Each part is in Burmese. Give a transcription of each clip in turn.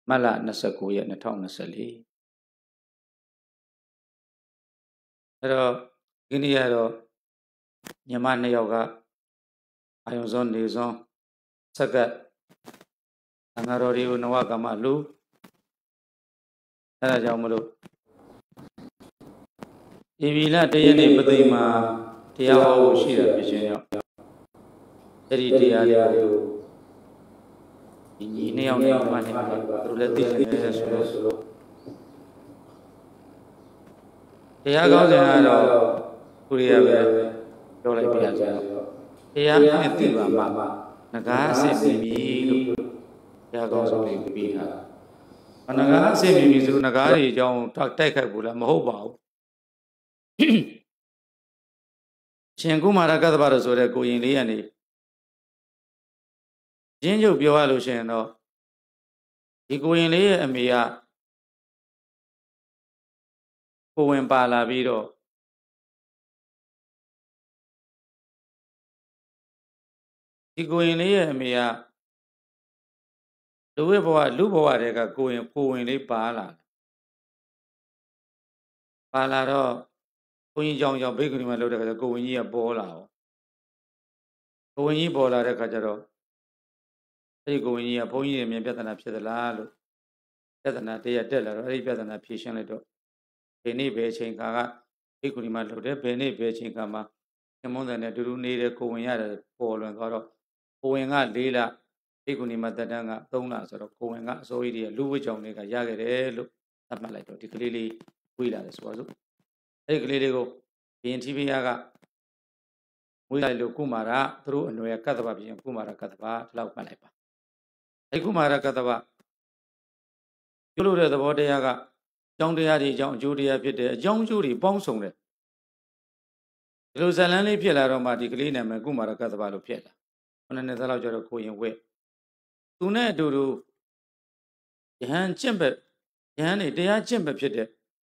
မတ်လ29ရက်2024အဲ့တော့ဒီနေ့ကတော့ညီမ2ယောက်ကအာယုံစွန်းနေစွန်းစက္ကတ်ငါတော်တွေကိုနဝကမ္မလူအဲ့ဒါကြောင့်မလို့ဧပြီလ1ရက်နေ့ပသိမ်မှာတရားဟောဖို့ရှိတာဖြစ်ခြင်းကြောင့်အဲ့ဒီတရားတွေကိုဒီညီ2ယောက်နဲ့မှနေပါသူတို့လည်းသိနေတယ်ဆိုတော့တရားကောင်းစဉ်ကတော့ကိုရီးယားပဲပြောလိုက်ပြရစေတရားနဲ့သိပါမှငကားအစစ်ပြီလို့တရားကောင်းဆုံးလေးပြီးတာငကားအစစ်ပြီဆိုငကားတွေအကြောင်းတိုက်ခိုက်ဘူးလားမဟုတ်ပါဘူးရှင်ကုမာရကတ္တဗတော်ဆိုတဲ့ကိုရင်လေးကနေရင်းချုပ်ပြောရလို့ရှိရင်တော့ဒီကိုရင်လေးရဲ့အမေကကိုဝင်ပါလာပြီးတော့ဒီကိုရင်လေးရဲ့အမေကလူဘဝတွေကကိုဝင်လေးပါလာတော့ဘုန်းကြီးကြောင့်ဘိက္ခုနီမလုပ်တဲ့ခါကျကိုဝင်ကြီးကပေါ်လာတော့ကိုဝင်ကြီးပေါ်လာတဲ့ခါကျတော့အဲ့ဒီကိုဝင်ကြီးကဘုန်းကြီးရဲ့မြင်ပြဿနာဖြစ်သလားလို့ပြဿနာတရားတက်လာတော့အဲ့ဒီပြဿနာဖြေရှင်းလိုက်တော့ဘယ်နေ့ဘယ်အချိန်ခါကဘိက္ခုနီမလုပ်တယ်ဘယ်နေ့ဘယ်အချိန်ခါမှာညမုန်းတယ်နဲ့တူတူနေတဲ့ကိုဝင်ရတယ်ပေါ်လွင်သွားတော့ကိုဝင်က4လဘိက္ခုနီမတက်တန်းက3လဆိုတော့ကိုဝင်ကအစိုးရကြီးလူဝိကြောင်တွေကရခဲ့တယ်လို့သတ်မှတ်လိုက်တော့ဒီကလေးလေးဝေးလာတယ်ဆိုပါစို့အဲ့ဒီကလေးလေးကိုဘယင်တိပိယကဝေးလိုက်လို့ကုမာရသူတို့အနွယ်ကတ္တဗပြင်ကုမာရကတ္တဗဒီလောက်မှတ်လိုက်ပါအဲ့ကုမာရကတ္တဗပြုလို့တဲ့သဘောတရားကအကြောင်းတရားတွေအကြောင်းအကျိုးတရားဖြစ်တယ်အကြောင်းအကျိုးတွေပေါင်းစုံတယ်ဒီလိုဇလန်းလေးဖြစ်လာတော့မှဒီကလေးနာမည်ကုမာရကတ္တဗလို့ဖြစ်လာ9နှစ်သားလောက်ကျတော့ကိုရင်ဝဲသူနဲ့အတူတူယဟန်ကျင့်ဘက်ယဟန်နေတရားကျင့်ဘက်ဖြစ်တဲ့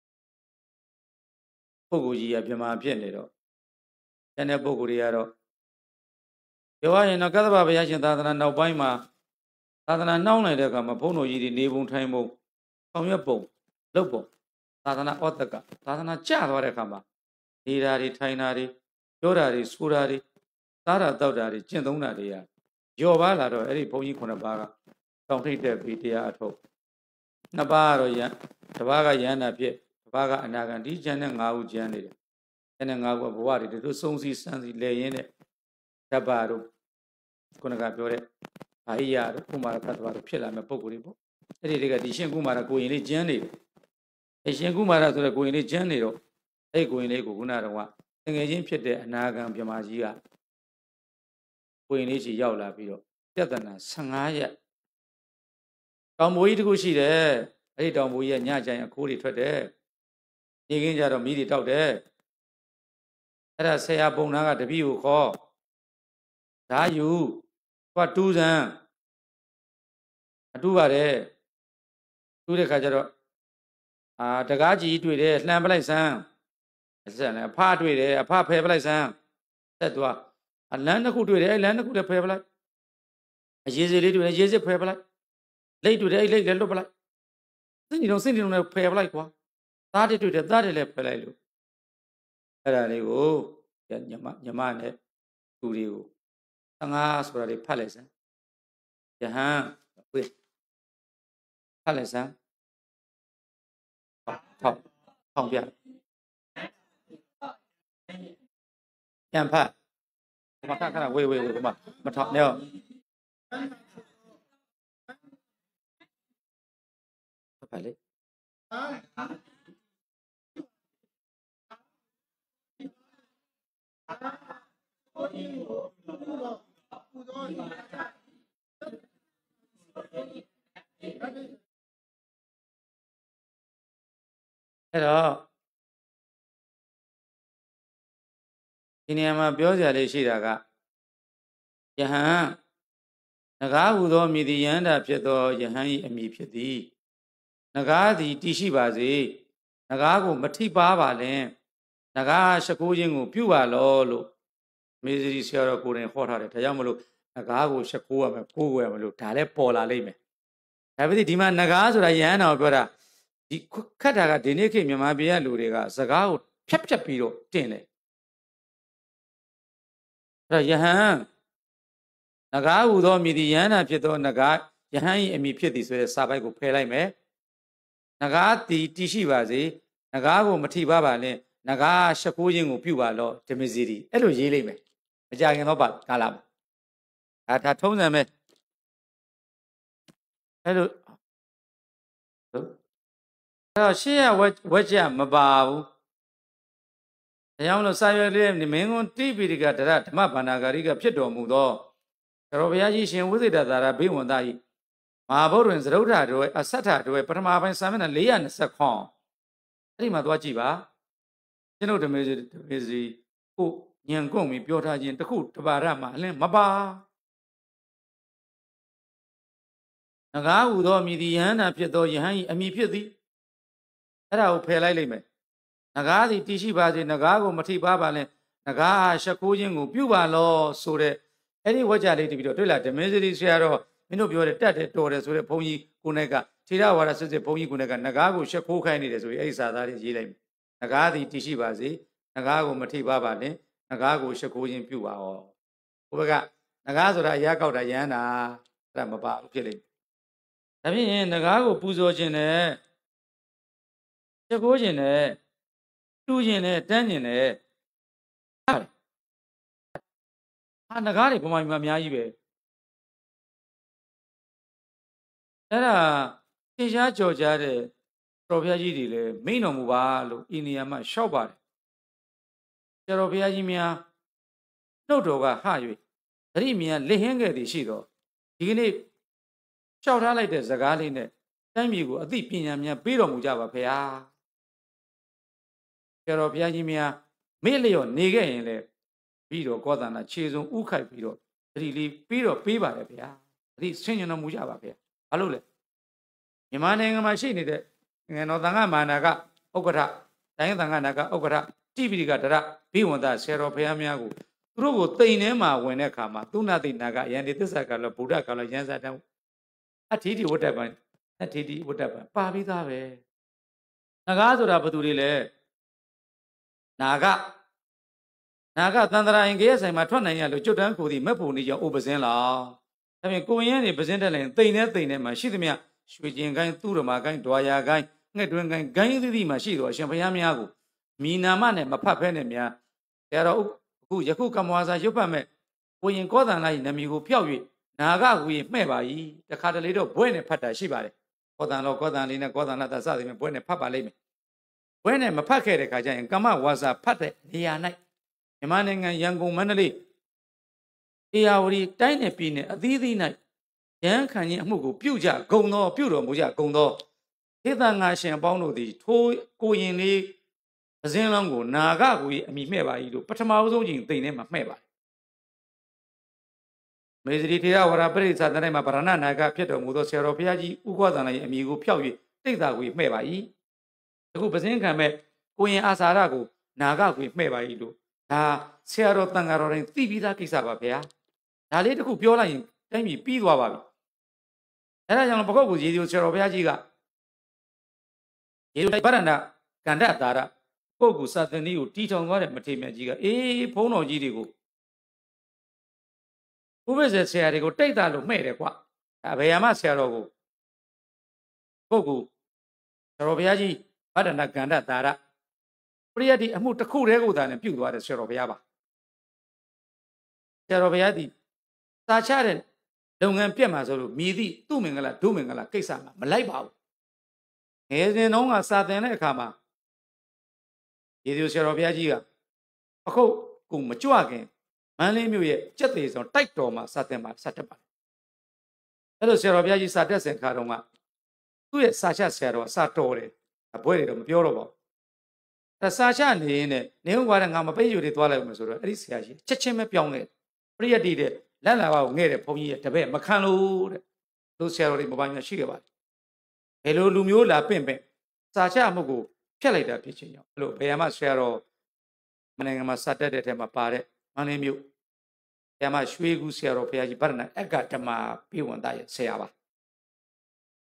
ပုဂ္ဂိုလ်ကြီးကပြမဖြစ်နေတော့ကျန်တဲ့ပုဂ္ဂိုလ်တွေကတော့ပြောရရင်တော့ကတ္တဗဘုရားရှင်သာသနာနောက်ပိုင်းမှာသာသနာနှောင်းလိုက်တဲ့အခါမှာဘုန်းတော်ကြီးတွေနေပုံထိုင်ပုံဆောင်ရွက်ပုံလုပ်ပုံသာသနာဩတ္တကသာသနာကျသွားတဲ့အခါမှာနေတာတွေထိုင်တာတွေပြောတာတွေဆိုတာတွေစားတာတောက်တာတွေကျင့်သုံးတာတွေကကျော်ပါလာတော့အဲ့ဒီဘုန်းကြီး9ပါးကတောင်ထိပ်တဲ့ပြီးတရားအထုတ်2ပါးကတော့တစ်ပါးကယန္တာဖြစ်တစ်ပါးကအနာဂံဒီကျန်တဲ့5ဦးကျန်နေတယ်ကျန်တဲ့5ဦးကဘဝတွေတို့စုံစီစမ်းစီလဲရင်းတဲ့ဓဗ္ဗတို့ခုနကပြောတဲ့အာဟိယတို့ကုမာရကတ္တဗတို့ဖြစ်လာမဲ့ပုံကိုယ်တွေပေါ့အဲ့ဒီတွေကဒီရှင်ကုမာရကိုရင်လေးကျန်းနေတယ်အရှင်ကုမာရဆိုတဲ့ကိုရင်လေးကျန်းနေတော့အဲ့ကိုရင်လေးကိုခုနကတော့တငယ်ချင်းဖြစ်တဲ့အနာဂံပြမကြီးကကိုရင်လေးကြီးရောက်လာပြီးတော့ပြဿနာ15ရက်တောင်မိုးကြီးတခုရှိတယ်အဲ့ဒီတောင်မိုးကြီးကညကျရင်အခိုးတွေထွက်တယ်နေခင်းကြတော့မီးတွေတောက်တယ်အဲ့ဒါဆရာပုံနာကတပည့်ကိုခေါ်ဓာယူသွားတူးစမ်းအတူပါတယ်တူးတဲ့ခါကျတော့တကားကြီးတွေ့တယ်လှမ်းပလိုက်စမ်းဆက်လည်းအဖတွေ့တယ်အဖဖယ်ပလိုက်စမ်းဆက်သွားလမ်းတစ်ခုတွေ့တယ်လမ်းတစ်ခုလည်းဖယ်ပလိုက်အရေးစေးလေးတွေ့တယ်ရေးစစ်ဖယ်ပလိုက်လိတ်တွေ့တယ်လိတ်လည်းလွတ်ပလိုက်စင်ကြီးလုံးလည်းဖယ်ပလိုက်ကွာသားတွေတွေ့တယ်သားတွေလည်းဖယ်လိုက်လို့အဲ့ဒါလေးကိုညမနဲ့သူတွေကို15ဆိုတာတွေဖတ်လိုက်စမ်းယဟန်ဝေးဖတ်လိုက်စမ်းထောင်ပြပြန်ဖတ်မခဏဝေးမထောင်နဲ့ဖတ်လေအဲ့တော့ဒီနေရာမှာပြောကြလေးရှိတာကယဟန်ငကားဟူသောမြည်သည်ယန္တာဖြစ်သောယဟန်၏အမည်ဖြစ်သည်ငကားသည်တည်ရှိပါစေငကားကိုမထိပါပါလင်ငကားရှကိုးခြင်းကိုပြုပါလောလို့မေဇရီဆရာတော်ကိုယ်တိုင်ဟောထားတယ်ဒါကြောင့်မလို့ငကားကိုရှကိုးရမယ်ကိုးရမယ်လို့ဒါလည်းပေါ်လာလိမ့်မယ်ဒါပေမဲ့ဒီမှာနဂါဆိုတာယဟန်တော်ပြောတာဒီခတ်တာကဒီနေ့ခေတ်မြန်မာပြည်ကလူတွေကစကားကိုဖြတ်ပြီးတော့တင်တယ်အဲ့တော့ယဟန်နဂါဟူသောမြည်သည်ယဟန်နာဖြစ်သောနဂါယဟန်၏အမိဖြစ်သည်ဆိုတဲ့စာပိုက်ကိုဖယ်လိုက်မယ်နဂါသည်တည်ရှိပါစေနဂါကိုမထိပါပါနဲ့နဂါရှက်ခိုးခြင်းကိုပြုပါလော့ဓမ္မစီရီအဲ့လိုရေးလိုက်မယ်မကြခင်တော့ပါကာလမှာဒါထုံးစံပဲအဲ့လိုအဲ့တော့ရှေ့ရဝက်ကြမပါဘူးဒါကြောင့်မလို့စာရွက်လေးမင်းကွန်းတိပိဋကဒရဓမ္မဗန္နာဂာရိကဖြစ်တော်မူသောတော်ဘုရားကြီးရှင်ဝိသေတသာရဘိဝန္တဤမဟာဗုဒ္ဓရင်သရုဒ္ဓတွေအဆက်ထတွေပထမပိုင်းစာမျက်နှာ420ခွန်အဲ့ဒီမှာသွားကြည့်ပါကျွန်ုပ်ဓမ္မစီကိုညံကုန်ပြီးပြောထားခြင်းတခုတပါရမှာအလင်းမပါနဂါဟူသောမြည်သည်ယဟန္တာဖြစ်သောယဟန်ဤအမိဖြစ်သည်အဲ့ဒါကိုဖယ်လိုက်လိမ့်မယ်နဂါသည်တည်ရှိပါစေနဂါကိုမထိပါပါနဲ့နဂါရှက်ခိုးခြင်းကိုပြုပါလောဆိုတဲ့အဲ့ဒီဝါကြလေးတပြီးတော့တွေ့လားဓမ္မစရိဆရာတော်မင်းတို့ပြောတယ်တတ်တယ်တော်တယ်ဆိုတဲ့ဘုန်းကြီးကိုနဲ့ကထေရဝါဒစစ်စစ်ဘုန်းကြီးကိုနဲ့ကနဂါကိုရှက်ခိုးခိုင်းနေတယ်ဆိုပြီးအဲ့ဒီစာသားလေးရေးလိုက်မယ်နဂါသည်တည်ရှိပါစေနဂါကိုမထိပါပါနဲ့နဂါကိုရှက်ခိုးခြင်းပြုပါဟောဘုဘကနဂါဆိုတာအရာကောက်တာရဟန္တာအဲ့ဒါမပါဘူးဖြစ်လိမ့်မယ်ဒါဖြင့်နဂါကိုပူဇော်ခြင်းနဲ့ရှက်ခိုးခြင်းနဲ့တူးခြင်းနဲ့တန်းခြင်းနဲ့နဂါတွေဗမာပြည်မှာအများကြီးပဲအဲ့ဒါသင်ရှားကြော်ကြားတဲ့တော်ဘုရားကြီးတွေလည်းမိန်တော်မူပါလို့ဤနေရာမှာလျှောက်ပါတယ်ဆရာတော်ဘုရားကြီးများနှုတ်တော်ကဟ၍သတိမြင်လက်ဟင်းခဲ့သည်ရှိတော့ဒီကနေ့လျှောက်ထားလိုက်တဲ့စကားလေးနဲ့တိုင်းပြည်ကိုအသိပညာများပေးတော်မူကြပါဖေဟာဆရာတော်ဘုရားကြီးများမေ့လျော့နေခဲ့ရင်လည်းပြီးတော့ကောသနာခြေစုံဥခိုက်ပြီးတော့သတိလေးပြီးတော့ပေးပါတယ်ဗျာသတိဆင်ញံတော်မူကြပါဗျာဘာလို့လဲမြန်မာနိုင်ငံမှာရှိနေတဲ့ငယ်တော်သံဃာမာနာကဥက္ကဋ္ဌတိုင်းသံဃာနာကဥက္ကဋ္ဌတိပိဋကဒရဘိဝန္တဆရာတော်ဘုရားများကိုသူတို့ကိုတိမ်ထဲမှာဝင်တဲ့အခါမှာသုဏတိနာကယန္တိသစ္စာကလောဗုဒ္ဓကလောယန္စာတံအဋ္ဌိတိဝတ္တပံအဋ္ဌိတိဝတ္တပံပါပြီးသားပဲနဂါဆိုတာဘယ်သူတွေလဲနာဂသန္တရာရင်ကရဆိုင်မှာထွက်နိုင်ရလို့ကျွတ်တန်းကိုသည်မက်ဖို့နေကြောင့်ဥပဇင်းလားဒါဖြင့်ကိုရင်ကနေပဇင်းတက်လိုက်တိမ်နဲ့မှာရှိသမျှရွှေကျင်ကိုင်းသူရမာကိုင်းဒွာယာကိုင်းငှက်တွင်ကိုင်းဂိုင်းသီးသီးမှာရှိတော့အရှင်ဘုရားများကိုမိနာမနဲ့မဖတ်ဖဲနဲ့များဆရာတော်အခုယခုကမ္မဝါစာရုပ်ဖတ်မဲ့ကိုရင်ကောသန္လာ၏နမီကိုဖျောက်၍နာဂဟူ၏မှဲ့ပါ၏တခါတလေတော့ဘွဲ့နဲ့ဖတ်တာရှိပါတယ်ကောသန္လောကောသန္လေးနဲ့ကောသန္လသစသည်နဲ့ဘွဲ့နဲ့ဖတ်ပါလိမ့်မယ်ဘွဲ့နဲ့မဖတ်ခဲ့တဲ့ခါကျရင်ကမ္မဝါစာဖတ်တဲ့နေရာ၌မြန်မာနိုင်ငံရန်ကုန်မန္တလေးဧရာဝတီတိုင်းနယ်ပြည်နယ်အသီးသီး၌ရန်ခံခြင်းအမှုကိုပြုတော်မူကြဂုံသောသေသငါရှင်အပေါင်းတို့သည်ထိုကိုရင်လေးပဇင်းလောင်းကိုနာဂကို၏အမိမှဲ့ပါ၏လို့ပထမဆုံးချိန်သိနေမှာမှဲ့ပါတယ်မေဇရီထေရဝါဒပရိစ္ဆာတ၌မှာဗရဏနာဂဖြစ်တော်မူသောဆရာတော်ဘုရားကြီးဥက္ကသန္လာ၏အမိကိုဖျောက်၍တိတ်တာကိုမှဲ့ပါ၏အခုပဇင်းခံမဲ့ကိုရင်အာစာရကိုနာဂကိုမှဲ့ပါ၏လို့ဒါဆရာတော်တန်ဃာတော်တိုင်းသိပြီးသားကိစ္စပါဗျာဒါလေးတခုပြောလိုက်ရင်တိုင်းပြည်ပြီးသွားပါပြီအဲဒါကြောင့်ပကောက်ကိုရေဒီယိုဆရာတော်ဘုရားကြီးကရေဒီယိုဗရဏကန္ဓတာရပုဂ္ဂိုလ်စာသင်သည်ကိုတီထောင်သွားတဲ့မထေရမြတ်ကြီးကအေးဖုံးတော်ကြီးတွေကိုဥပ္ပဇ္ဇဆရာတွေကိုတိတ်တာလို့မှဲ့တယ်ကွာအဘေယမဆရာတော်ကိုပုဂ္ဂိုလ်ဆရာတော်ဘုရားကြီးဗရဏကန္ဓတာရပရိယတ်ဒီအမှုတစ်ခုတည်းကိုသာနဲ့ပြုတ်သွားတဲ့ဆရာတော်ဘုရားပါဆရာတော်ဘုရားဒီစာချတဲ့လုပ်ငန်းပြတ်မှာဆိုလို့မြည်သည့်သူ့မင်္ဂလာဒုမင်္ဂလာကိစ္စမှာမလိုက်ပါဘူးငယ်စဉ်တုန်းကစာသင်တဲ့အခါမှာရေဒီယိုဆရာတော်ဘုရားကြီးကအခုကိုမကြွခင်မန္တလေးမြို့ရဲ့ကြက်သေးဆောင်တိုက်တော်မှာစာသင်မှာစတက်ပါတယ်အဲ့လိုဆရာတော်ဘုရားကြီးစာတက်စဉ်ခါတုန်းကသူ့ရဲ့စာချဆရာတော်စာတော်တယ်အပွဲတွေတော့မပြောတော့ပါဘူးစာချနေရင်နဲ့နေဦးကွာတဲ့ငါမပိတ်ယူတွေသွားလိုက်မယ်ဆိုတော့အဲ့ဒီဆရာကြီးချက်ချင်းပဲပြောင်းခဲ့ပရိယတ်တီတဲ့လက်လာပါကိုငဲ့တဲ့ဘုန်းကြီးရဲ့တပည့်မခံလို့တဲ့လို့ဆရာတော်တွေမပိုင်းများရှိခဲ့ပါတယ်ဘယ်လိုလူမျိုးလာပင့်စာချမှုကိုဖျက်လိုက်တာဖြစ်ချင်းကြောင့်အဲ့လိုဘယ်မှာဆရာတော်မနိုင်ငံမှာစတက်တဲ့ထဲမှာပါတဲ့မန္တလေးမြို့ဆရာမရွှေကူဆရာတော်ဘုရားကြီးဗရဏအက္ကဓမ္မပြေဝန္တရဲ့ဆရာပါ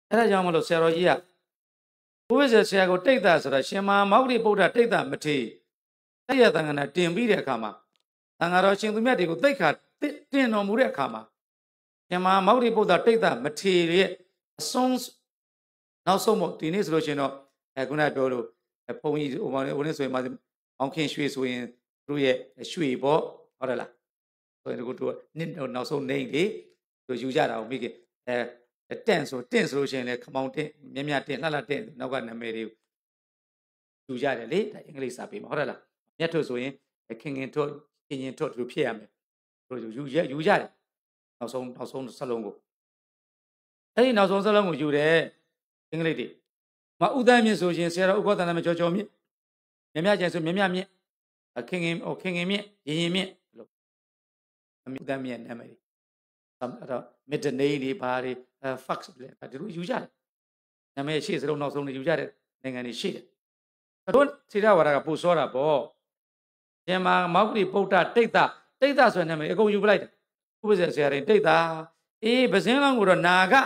အဲ့ဒါကြောင့်မလို့ဆရာတော်ကြီးကဘုရားဆရာကိုတိတ်တာဆိုတာရှင်မမောဂလိဗုဒ္ဓတိတ်တာမထေတဲ့ရတန်ခါနဲ့တင်ပြီးတဲ့အခါမှာတန်ခါတော်ရှင်သူမြတ်တွေကိုတိတ်ခါတင်တော်မူတဲ့အခါမှာရှင်မမောဂလိဗုဒ္ဓတိတ်တာမထေရဲ့အဆုံးနောက်ဆုံးမို့ဒီနေ့ဆိုလို့ရှင်တော့ခုနပြောလို့ဘုန်းကြီးဟိုနေ့ဆိုရင်အောင်ခင်ရွှေဆိုရင်တို့ရဲ့ရွှေပေါ့ဟုတ်တယ်လားဆိုရင်တို့နှစ်နောက်ဆုံးနေလေတို့ယူကြတာကိုမိခင်တင့်ဆိုလို့ရှိရင်လည်းခမောင်တင့်မြမြတင့်လှလှတင့်နောက်ကနာမည်တွေကိုယူကြတယ်လေဒါအင်္ဂလိပ်စာပေမှာဟုတ်တယ်လားမြတ်ထုတ်ဆိုရင်ခင်ထုတ်ရင်ထုတ်သူဖြစ်ရမယ်တို့ယူကြတယ်နောက်ဆုံးစလုံးကိုအဲ့ဒီနောက်ဆုံးစလုံးကိုယူတယ်အင်္ဂလိပ်တွေဥဒ္ဒမြင့်ဆိုရင်ဆရာတော်ဥက္ကောတဏ္ဍမကြောမြင့်မြမြကျန်ဆိုမြမြမြင့်ခင်မြင့်ရင်မြင့်လို့ဥဒ္ဒမြင့်နာမည်အဲ့တော့ midday တွေဘာတွေ fax လဲဒီလိုယူကြတယ်နာမည်ရှေ့စလုံးနောက်ဆုံးတွေယူကြတဲ့နိုင်ငံတွေရှိတယ်တို့သေရဝါဒကပို့စောတာပေါ့ရှင်မမောဂလိဗုဒ္ဓတိတ်တာဆိုတဲ့နာမည်အကုန်ယူပလိုက်တယ်ဥပဇေဆရာတွေတိတ်တာပဇင်းလောင်းကိုတော့နာဂ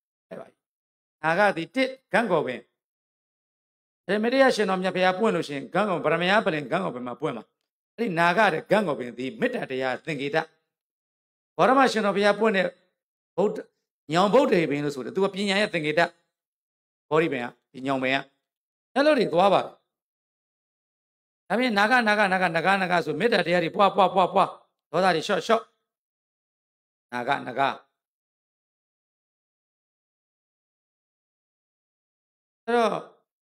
ဒီတစ်ဂန့်ကောပင်မရိယရှင်တော်မြတ်ဘုရားပွင့်လို့ရှင်ဂန့်ကောဗရမယပလင်ဂန့်ကောပင်မှာပွင့်မှာအဲ့ဒီနာဂတဲ့ဂန့်ကောပင်ဒီမေတ္တာတရားသင်္ကေတဘောရမရှင်တော်ဘုရားပွင့်တဲ့ဗုဒ္ဓညောင်ဗုဒ္ဓေပင်လို့ဆိုတယ်သူကပညာရဲ့သင်္ကေတဘောရိပင်ကဒီညောင်ပင်ကအဲ့လိုတွေသွားပါဒါပြင်နာဂဆိုမေတ္တာတရားတွေပွားဒေါသတွေရှော့နာဂအဲ့တော့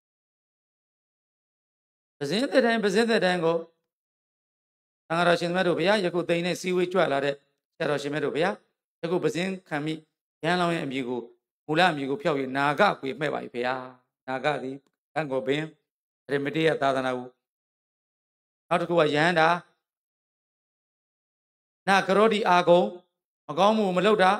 ပဇင်းတဲ့တိုင်းကိုသံဃာတော်ရှင်မြတ်တို့ဘုရားယခုသိနေစီဝေးကြွလာတဲ့ဆရာတော်ရှင်မြတ်တို့ဘုရားယခုပဇင်းခံမိရန်လောင်းရဲ့အမည်ကိုမူလအမည်ကိုဖျောက်၍နာဂကိုမှဲ့ပါ၏ဘုရားနာဂသည်ကံကိုပင်ရမတိယသာသနာကိုနောက်တစ်ခုကယဟန္တာနာကရောတိအာဂုံမကောင်းမှုမလုပ်တာ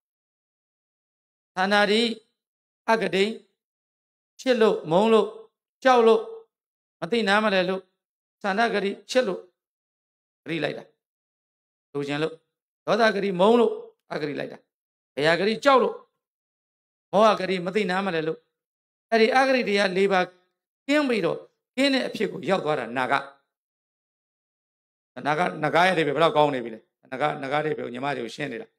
သာနာတိအဂတိချစ်လို့မုန်းလို့ကြောက်လို့မသိနားမလဲလို့သန္တာဂတိချစ်လို့ဂတိလိုက်တာလူချင်းလို့ဒေါသဂတိမုန်းလို့အဂတိလိုက်တာဘယဂတိကြောက်လို့မောဟဂတိမသိနားမလဲလို့အဲ့ဒီအဂတိတရား၄ပါးကင်းပြီးတော့ကင်းတဲ့အဖြစ်ကိုရောက်သွားတာနာဂရဲ့တွေဘယ်တော့ကောင်းနေပြီလဲနာဂတွေပဲညီမတွေကိုရှင်းနေတာ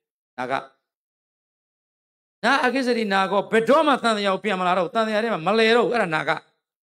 နာအကိစ္စရိနာကောဘယ်တော့မှတန်တရားကိုပြန်မလာတော့တန်တရားထဲမှာမလဲတော့ဘူးအဲ့ဒါနာဂပဲ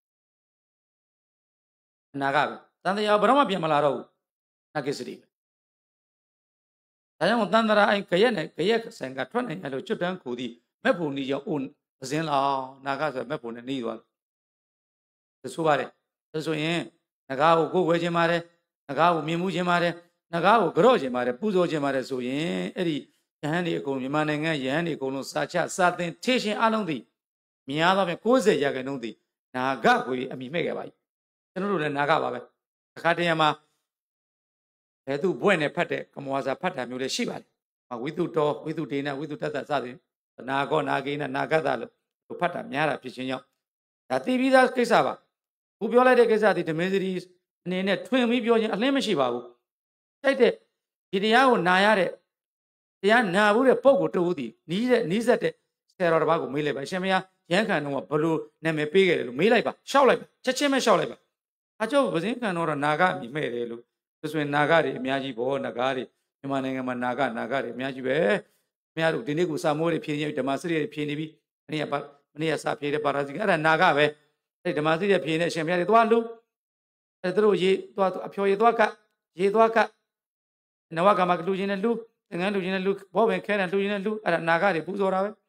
တန်တရားဘယ်တော့မှပြန်မလာတော့ဘူးနာကိစ္စရိပဲဒါကြောင့်တန်တရာအိုင်ကြရက်ဆန်ကထွက်နိုင်တယ်လို့ကျွတ်တန်းကိုသည်မက်ဖို့နီးကြောင့်အိုပဇင်းလောင်နာဂဆိုမက်ဖို့နဲ့နီးသွားတယ်ဆိုပါတယ်ဒါဆိုရင်နဂါကိုဝဲခြင်းပါတယ်နဂါကိုမြင်မှုခြင်းပါတယ်နဂါကိုကြော့ခြင်းပါတယ်ပူဇော်ခြင်းပါတယ်ဆိုရင်အဲ့ဒီယဟန်ဒီအကုန်မြန်မာနိုင်ငံယဟန်ဒီအကုန်လုံးစာချစာသင်ထေရှင်အလုံးသည်များသောဖြင့်90%သည်နာဂကိုအမိမဲ့ခဲ့ပါပြီကျွန်တော်တို့လည်းနာဂပါပဲအခါတရံမှာဘယ်သူဘွဲ့နဲ့ဖတ်တဲ့ကမောစာဖတ်တာမျိုးလည်းရှိပါတယ်ဝိသုတောဝိသုဒေနဝိသုတတ္တစသည်နာဂောနာဂေနနာဂတလို့ဖတ်တာများတာဖြစ်ခြင်းကြောင့်ဒါသိပြီးသားကိစ္စပါခုပြောလိုက်တဲ့ကိစ္စဒီဓမင်းစရီအနေနဲ့ထွင်ပြီးပြောခြင်းအလင်းမရှိပါဘူးတိုက်တဲ့ဒီတရားကိုနာရတဲ့တရားနာဘူးတဲ့ပုံကိုတူဦးသည်နီးစက်တဲ့ဆရာတော်တစ်ပါးကိုမေးလိုက်ပါရှင်မယားရန်ခံတော့ဘလို့နာမည်ပေးခဲ့တယ်လို့မေးလိုက်ပါရှောက်လိုက်ပါချက်ချင်းပဲရှောက်လိုက်ပါအကျော်ပဇင်းခံတော့နာဂအမိမဲ့တယ်လို့ဆိုရင်နာဂတွေအများကြီးဘောနဂါတွေမြန်မာနိုင်ငံမှာနာဂတွေအများကြီးပဲမယားတို့ဒီနေ့ကိုစာမိုးတွေဖြင်းနေဓမ္မစရိတွေဖြင်းနေပြီမနေ့ကစာဖြေတဲ့ပါရာဇိကအဲ့ဒါနာဂပဲအဲ့ဓမ္မစရိဖြင်းနေရှင်မယားတွေသွားလူအဲ့တို့ရေးသွားအဖျော်ရေးသွားကရေးသွားကနဝကမကလူချင်းနဲ့လူသင်္ကန်းလူချင်းနဲ့လူဘောပင်ခဲတဲ့လူချင်းနဲ့လူအဲ့ဒါနာဂတွေပူဇော်တာပဲ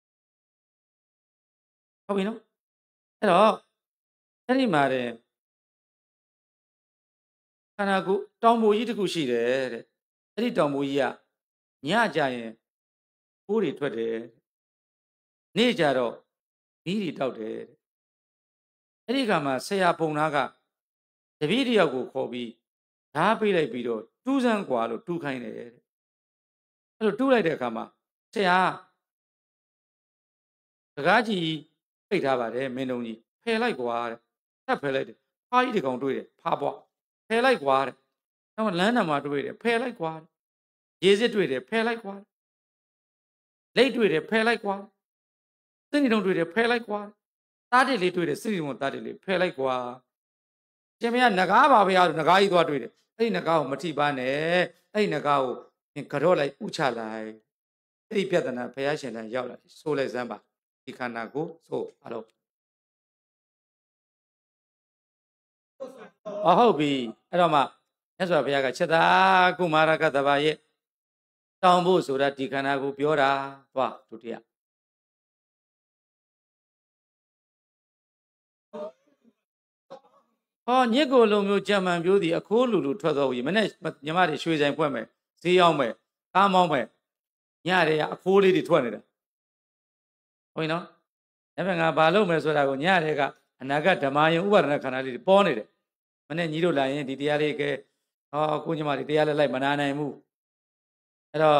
ဟုတ်ပြီနော်အဲ့တော့အဲ့ဒီမှာတဲ့ခန္ဓာကိုယ်တောင်ပေါ်ကြီးတစ်ခုရှိတယ်တဲ့အဲ့ဒီတောင်ပေါ်ကြီးကညကြရင်ပိုးတွေထွက်တယ်နေ့ကြတော့မီးတွေတောက်တယ်အဲ့ဒီကမှဆရာပုံသားကတပည့်တယောက်ကိုခေါ်ပြီးဓာပေးလိုက်ပြီးတော့တူးစမ်းကွာလို့တူးခိုင်းတယ်တဲ့အဲ့လိုတူးလိုက်တဲ့အခါမှာဆရာတကားကြီးပိတ်ထားပါတယ်မင်းတို့ကြီးဖယ်လိုက်ကွာတဲ့ထပ်ဖယ်လိုက်တယ်ဖားကြီးတကောင်တွေ့တယ်ဖားပေါ့ဖယ်လိုက်ကွာတဲ့နောက်လမ်းနံမှာတွေ့တယ်ဖယ်လိုက်ကွာရေစစ်တွေ့တယ်ဖယ်လိုက်ကွာလက်တွေ့တယ်ဖယ်လိုက်ကွာစိတ်နေတော့တွေ့တယ်ဖယ်လိုက်ကွာသားတယ်လေးတွေ့တယ်စိတ်နေတော့သားတယ်လေးဖယ်လိုက်ကွာရှင်မရငကားပါဗျာငကားကြီးသွားတွေ့တယ်အဲ့ဒီငကားကိုမထိပါနဲ့အဲ့ဒီငကားကိုကြော့လိုက်ဥချလိုက်အဲ့ဒီပြဿနာဘုရားရှင်လည်းရောက်လာတယ်ဆိုလိုက်စမ်းပါဒီခန္ဓာကိုဆိုအားလုံးဟုတ်ပြီအဲ့တော့မှမြတ်စွာဘုရားကချက်သားကုမာရကတဘာရဲ့တောင်းဖို့ဆိုတာဒီခန္ဓာကိုပြောတာသွားဒုတိယညစ်ကိုလုံးမျိုးကြံမှန်ပြိုးသည်အခိုးလူလူထွက်တော်ပြီမနဲ့ညီမတွေရွှေဆိုင်ဖွက်မယ်ဈေးရောက်မယ်ကားမောင်းမယ်ညတွေကအခိုးလေးတွေထွက်နေတာဟုတ်နော်အဲ့ဘက်ငါဘာလုပ်မယ်ဆိုတာကိုညတွေကအနာဂတ်ဓမ္မယုံဥပါဒနာခန္ဓာလေးတွေပေါ်နေတယ်မနဲ့ညီတို့လာရင်ဒီတရားလေးကဲကိုညီမတွေတရားလည်းလိုက်မနာနိုင်ဘူးအဲ့တော့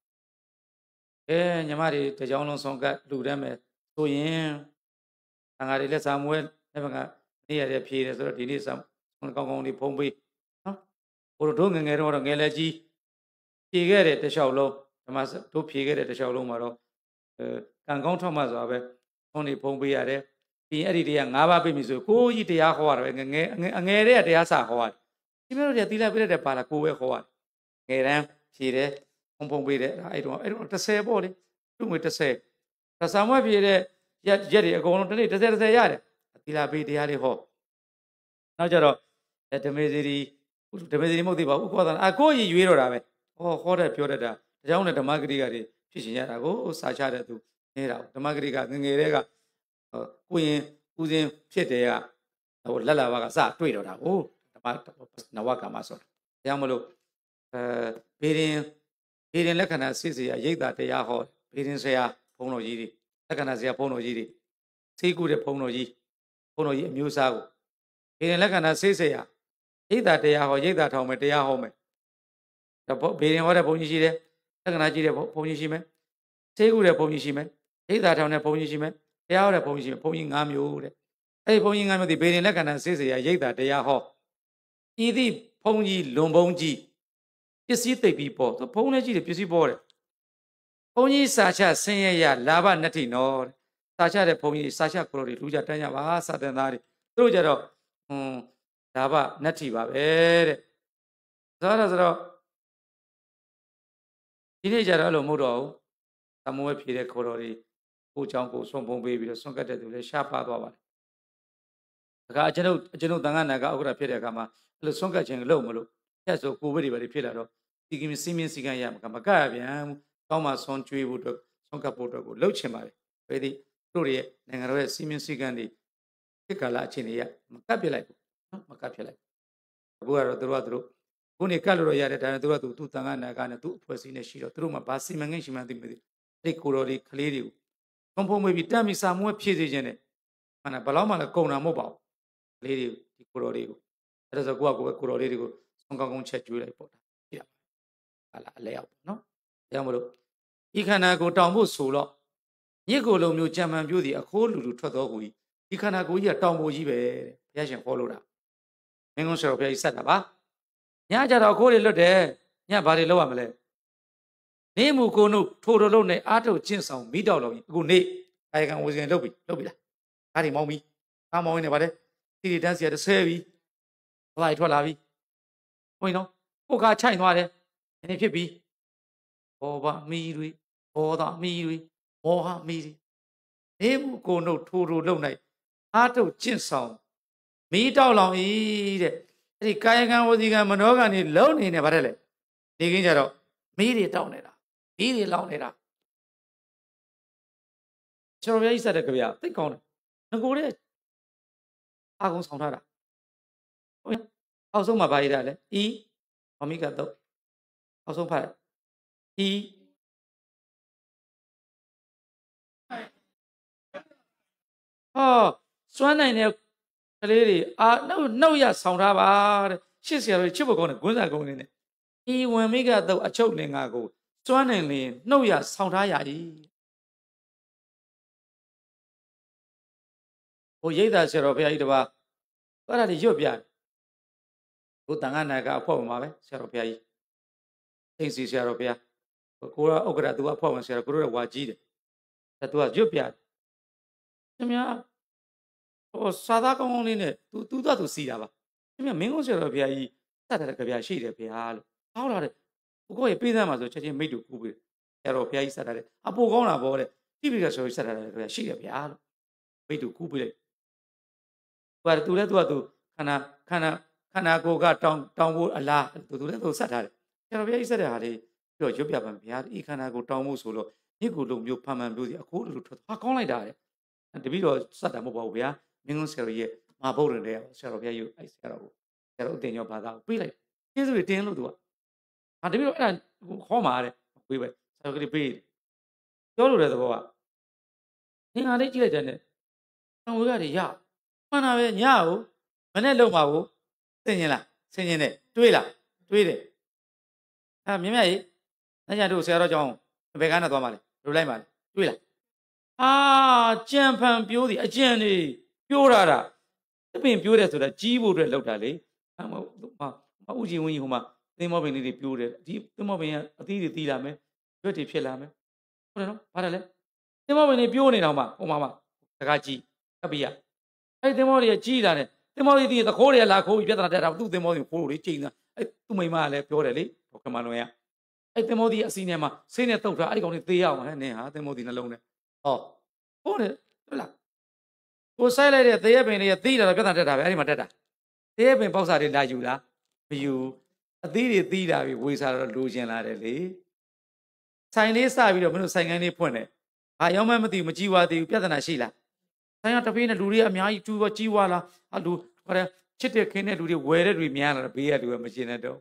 ညီမတွေတကြောင်လုံးဆုံးကလူတမ်းမယ်ဆိုရင်သံဃာတွေလက်စာမွဲအဲ့ဘက်ကနေ့ရတဲ့ဖြေတယ်ဆိုတော့ဒီနေ့ဆောင်ကောင်းကောင်းလေးဖုံးပေးနော်ဘို့တို့ငငယ်တော့ငယ်လက်ကြီးဖြေခဲ့တဲ့တစ်လျှောက်လုံးဓမ္မတို့ဖြေခဲ့တဲ့တစ်လျှောက်လုံးမှာတော့ကံကောင်းထောက်မှဆိုတာပဲဖုံးနေဖုံးပေးရတယ်ပြီးရင်အဲ့ဒီတရား၅ပါးပြပြီဆိုကိုကြီးတရားဟောရတယ်ငယ်အငယ်တဲ့တရားစာဟောရတယ်ဒီမျိုးတွေသီလပြည့်တဲ့ပါလာကိုပဲဟောရတယ်ငယ်တန်းဖြေတယ်ဖုံးပေးတယ်အဲ့တော့30ပေါ့လေသူ့ငွေ30ဒါစာမွဲဖြေတဲ့ရက်တွေအကုန်လုံးတစ်နေ့30ရတယ်သီလပေးတရားလေးဟောနောက်ကြတော့ဓမေစီရီမဟုတ်သေးပါဘူးဥပဒနာကိုကြီးရွေးတော့တာပဲဟောတဲ့ပြောတတ်တာဒါကြောင့်လည်းဓမ္မဂရိကတွေဖြစ်ရှင်ရတာကိုစာချတဲ့သူနေတာဓမ္မဂရိကငငယ်တဲ့ကကိုရင်ဦးစင်းဖြစ်တယ်ကလက်လာဘကစတွေ့တော့တာဓမ္မနဝကမဆိုတာဒါကြောင့်မလို့ဘေရင်လက္ခဏာစစ်စရာရိတ်တာတရားဟောဘေရင်ဆရာဘုန်းတော်ကြီးတွေလက္ခဏာဆရာဘုန်းတော်ကြီးတွေသိကုတဲ့ဘုန်းတော်ကြီးအမျိုးအစားကိုဘေရင်လက္ခဏာစစ်စရာရိတ်တာတရားဟောရိတ်တာထောင်မယ်တရားဟောမယ်ဘေရင်ဟောတဲ့ဘုန်းကြီးရှိတယ်လက္ခဏာကြည့်တဲ့ဘုန်းကြီးရှိမယ်သိကုတဲ့ဘုန်းကြီးရှိမယ်ရိတ်တာထောင်တဲ့ဘုန်းကြီးရှိမယ်တရားဟောတဲ့ဘုန်းကြီးရှိမယ်ဘုန်းကြီး၅မျိုးတဲ့အဲ့ဒီဘုန်းကြီး၅မျိုးဒီဘေရင်လက္ခဏာစစ်စရာရိတ်တာတရားဟောဤသည့်ဘုန်းကြီးလွန်ဘုန်းကြီးပစ္စည်းသိပ်ပြီးပေါ်သူဘုန်းလည်းကြည့်တယ်ပစ္စည်းပေါ်တယ်ဘုန်းကြီးစာချဆင်းရဲရလာဘနတ္ထိနောစာချတဲ့ဘုန်းကြီးစာချကိုလိုတွေလူကြတန်းကြပါစာသင်သားတွေသူတို့ကြတော့လာဘနတ္ထိပါပဲတဲ့ဆိုတော့ဒီနေ့ကြတော့အဲ့လိုမဟုတ်တော့ဘူးသမဝဲဖြေတဲ့ခေါ်တော်တွေကိုเจ้าကိုဆွန့်ဖုံးပေးပြီးတော့ဆွန့်ကတ်တဲ့သူလည်းရှားပါသွားပါတယ်ဒါကအကျွန်ုပ်တန်ခါနာကဥက္ကဋ္ဌဖြစ်တဲ့အခါမှာအဲ့လိုဆွန့်ကတ်ခြင်းလုပ်မလို့အဲ့ဆိုကိုဗစ်တွေပဲဖြစ်လာတော့ဒီကင်းစီမင်းစီကံရမှာမကရပြန်ကောင်းမှဆွန့်ကျွေးဖို့အတွက်ဆွန့်ကတ်ဖို့အတွက်ကိုလှုပ်ချင်ပါတယ်ဒါဒီတို့ရဲ့နိုင်ငံတော်ရဲ့စီမင်းစီကံတွေဖြစ်ကာလအခြေအနေရမကတ်ပြလိုက်ဘူးနော်မကတ်ဖြစ်လိုက်အခုကတော့တို့ခုနေကတ်လို့တော့ရတယ်ဒါနဲ့တို့ကသူတန်ခါနာကနဲ့သူအဖွဲ့အစည်းနဲ့ရှိတော့တို့မှဘာစီမံကိန်းရှိမှန်းသိမသိအဲ့ကိုတော်လေးကလေးတွေကိုသုံးဖုံးမေးပြီးတမ်းပြီးစာမွေးဖြည့်စေခြင်းနဲ့မှန်တယ်ဘယ်တော့မှလည်းကုန်တာမဟုတ်ပါဘူးကလေးတွေဒီကိုတော်လေးကိုအဲ့ဒါဆိုကိုတော်လေးတွေကိုဆုံးကောင်းကောင်းချက်ကျွေးလိုက်ပေါ့ဒါကြည့်ရပါလားအလဲရောက်ပေါ့နော်ဒါကြောင့်မလို့ဤခန္ဓာကိုတောင်ဖို့ဆိုတော့ညစ်ကိုယ်လုံးမျိုးကြံမှန်ပြိုးသည်အခိုးလူလူထွက်သောကိုကြီးဒီခန္ဓာကိုကြီးကတောင်ဖို့ကြီးပဲတဲ့ဘုရားရှင်ဟောလို့တာမင်းကုန်းဆရာဘုရားကြီးဆက်တာပါညကြတော့အခိုးတွေလွတ်တယ်ညဘာတွေလောက်ရမလဲနေမှုကိုနုထိုတော်လုံးနဲ့အားထုတ်ကျင့်ဆောင်မိတော့လို့အခုနေကာယကံဝစီကံလုပ်ပြီလားဒါတွေမောင်းပြီကားမောင်းနေပါတယ်တီတန်းစီရတဲ့ဆဲပြီဘာတွေထွက်လာပြီဟုတ်နော်ကိုကချိုင်သွားတယ်နည်းဖြစ်ပြီဘောပါမီတွေဘောသာမီတွေဘောဟာမီတွေနေမှုကိုနုထိုတော်လုံးနဲ့အားထုတ်ကျင့်ဆောင်မိတော့လောင်ဤတဲ့အဲ့ဒီကာယကံဝစီကံမနောကံနေလုံးနေနေပါတယ်လေနေခင်းကြတော့မီးတွေတောက်နေတာမီးတွေလောင်နေတာကျွန်တော်ဘုရားကြီးဆက်တဲ့ကြပြသိကောင်းတယ်ငကိုတဲ့အာကုံဆောင်ထားတာဟုတ်ရဲ့အောက်ဆုံးမှာဗာရတာလေဤမမိကတော့အောက်ဆုံးဖတ်ဤစွမ်းနိုင်တဲ့ကလေးတွေနှုတ်ရဆောင်ထားပါတဲ့ရှစ်ဆရာတို့ချစ်ဖို့ကောင်းတယ်ဂွန်းစာကုန်းနေနဲ့ဤဝင်မိကတော့အချုပ်လင်္ကာကိုစွမ်းနိုင်လင်နှုတ်ရဆောင်ထားရ၏ဟိုရိတ်တာဆရာတော်ဘုရားကြီးတပါးအဲ့ဒါတွေရွတ်ပြတယ်ဘုတန်ခါနာကအဖွဲ့ဝင်ပါပဲဆရာတော်ဘုရားကြီးသိစီဆရာတော်ဘုရားကိုကဥက္ကဋ္ဌသူကအဖွဲ့ဝင်ဆရာတော်ကိုတို့ကဝါကြီးတယ်သူကရွတ်ပြတယ်ခင်ဗျာစာသားကောင်းကောင်းလေးနဲ့သူသားသူစီတာပါခင်ဗျာမင်းကုန်းဆရာတော်ဘုရားကြီးတတ်တယ်ကြဗျာရှိတယ်ဗျာလို့ဟောလာတယ်ကိုယ့်ရဲ့ပေးစမ်းမှာဆိုချက်ချင်းမိတ်တူကူပေးဆရာတော်ဘုရားကြီးစတ်တယ်အပိုကောင်းတာဗောတဲ့တိပိကဆိုစတ်တယ်ကြဗျာရှိတယ်ဗျာလို့မိတ်တူကူပေးလိုက်ဘာသူလဲသူကသူခန္ဓာကိုယ်ကတောင်ဖို့အလားသူလည်းသူစတ်ထားတယ်ဆရာတော်ဘုရားကြီးစတ်တဲ့ဟာလေးပြောရွတ်ပြပါမယ်ဗျာဤခန္ဓာကိုတောင်ဖို့ဆိုလို့မြစ်ကိုလုံမျိုးဖန်မျိုးစီအခုလိုထွက်ဟာကောင်းလိုက်တာတဲ့တပည့်တော်စတ်တာမဟုတ်ပါဘူးဗျာမင်းကုန်းဆရာတော်ရဲ့မဟာဗုဒ္ဓတဲ့ဆရာတော်ဘုရားကြီးအဲ့ဆရာတော်ကိုဆရာတော်အတင်ရောဘာသာကိုပေးလိုက်ကျေးဇူးတွေတင်းလို့သူကဟာတပည့်တော်အဲ့ဒါခေါ်မှာတဲ့ပေးပဲဆရာတော်ကလေးပေးပြောလို့တဲ့သဘောကသင်္ဃာလေးကြည့်လိုက်တဲ့နဲ့သံဝေကတွေရမှန်တာပဲညကိုမနဲ့လုံပါဘူးသိရင်လားဆင်းရင်နဲ့တွေးလားတွေးတယ်မြင်မြကြီးညညတို့ဆရာတော်ကြောင့်ဘယ်ကနဲ့သွားမှာလဲလိုလိုက်မှာလဲတွေးလားကြံဖန်ပြိုးသည်အကျံနေပြိုးတာတပင်ပြိုးတယ်ဆိုတာကြီးဖို့အတွက်လောက်တာလေဥကြီးဝင်းကြီးဟိုမှာသင်းမောပင်လေးတွေပြိုးတယ်ဒီသင်းမောပင်ကအသီးတွေတီးလာမယ်ရွက်တွေဖြစ်လာမယ်ဟုတ်တယ်နော်ဘာလဲသင်းမောပင်တွေပြိုးနေတော့မှဟိုမှာတကားကြီးအပိယအဲ့သင်းမောတွေကကြီးလာတယ်သင်းမောတွေတီးတခိုးတွေကလာခိုးပြီးပြဿနာတက်တာသူ့သင်းမောတွေခိုးလို့လေကျိန်းတာအဲ့သူ့မိမကလည်းပြောတယ်လေဟိုခမလွန်ရအဲ့သင်းမောဒီအစီနဲ့မှာဆေးနဲ့တုတ်ထားအဲ့ဒီကောင်တွေသေးရအောင်ဟဲ့နင်ဟာသင်းမောဒီနှလုံးနဲ့ဟုတ်တယ်ဟုတ်လားကိုဆိုင်လိုက်တဲ့သေရပင်တွေသီးတာတော့ပြဿနာတက်တာပဲအဲ့ဒီမှာတက်တာသေရပင်ပေါက်စာတွေလာယူလားမယူအသီးတွေသီးတာပြီးဝေစားတော့လိုချင်လာတယ်လေဆိုင်လေးစပြီးတော့မင်းတို့ဆိုင်ကန်းလေးဖွင့်တယ်ဘာရောက်မှမသိဘူးမကြည့်ဝသေးဘူးပြဿနာရှိလားဆိုင်ကတဖေးနဲ့လူတွေအများကြီးတူကြီးဝါလားလူဟိုချစ်တဲ့ခင်းတဲ့လူတွေဝယ်တဲ့လူများလာတော့ဘေးကလူကမရှင်းတဲ့တော့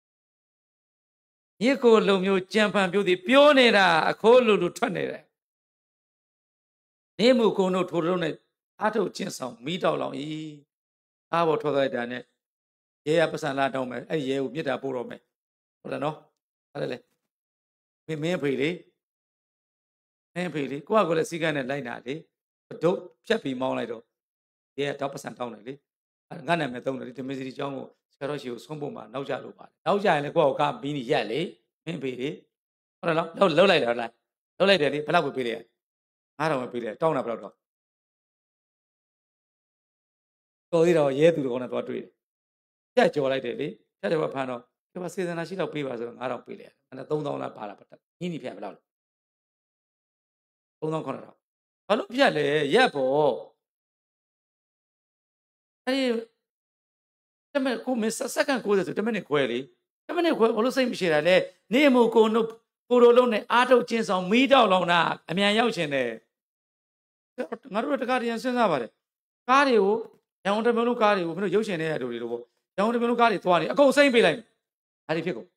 ညစ်ကိုလုံမျိုးကြံဖန်ပြိုးသည်ပြောနေတာအခိုးလူထွက်နေတယ်နေမှုကုံတို့ထိုတို့နဲ့အားထုတ်ချင်းဆောင်မိတောက်လောင်ဤအားပေါ်ထွက်လိုက်တာနဲ့ရဲရပစံလာတောင်းမယ်အဲ့ရဲကိုမြစ်တာပို့တော့မယ်ဟုတ်တယ်နော်အဲ့ဒါလေမင်းဖေလေကိုကလည်းစီကန်းနဲ့လိုက်တာလေဒုတ်ဖြတ်ပြီးမောင်းလိုက်တော့ရဲကတော့ပစံတောင်းတယ်လေငါနာမည်သုံးတယ်ဒီမစ္စရီကျောင်းကိုဆရာတော်ရှိကိုဆုံးဖို့မှာနောက်ကြလို့ပါတယ်နောက်ကြရင်လည်းကိုကမီးနီရက်လေမင်းဖေလေဟုတ်တယ်နော်လှုပ်လိုက်တယ်ဟုတ်လားလှုပ်လိုက်တယ်လေဘယ်လောက်ပဲပေးလိုက်9000ပဲပေးတယ်တောင်းတာဘယ်လောက်တော့တော်သေးတော့ရဲသူတော်နဲ့သွားတွေ့တယ်ကြက်ကြော်လိုက်တယ်လေကြက်ကြော်ဖမ်းတော့ဒီမှာစေတနာရှိတော့ပေးပါဆိုတော့9000ပေးလိုက်အဲ့ဒါ3000လားပါလားပတ်ညင်းနီဖြတ်ဘယ်လောက်လဲ3000 9000ဘာလို့ဖြတ်လဲရက်ပေါ့အဲ့တမက်ကိုမစက္ကန့်60ဆိုတမက်နဲ့ခွဲလေတမက်နဲ့ခွဲဘာလို့စိတ်မရှိတာလဲနေမှုကိုတို့လုံးနဲ့အားထုတ်ချင်းဆောင်မီးတောက်လောင်တာအမြန်ရောက်ရှင်တယ်ငါတို့တကားတရံစဉ်းစားပါတယ်ကားတွေကိုရောင်တမျိုးလုံးကားတွေကိုမင်းတို့ရုပ်ရှင်နေတဲ့လူတွေလို့ပေါ့ရောင်တမျိုးလုံးကားတွေသွားနေအကုန်စိမ့်ပေးလိုက်ဒါတွေဖြစ်ကုန်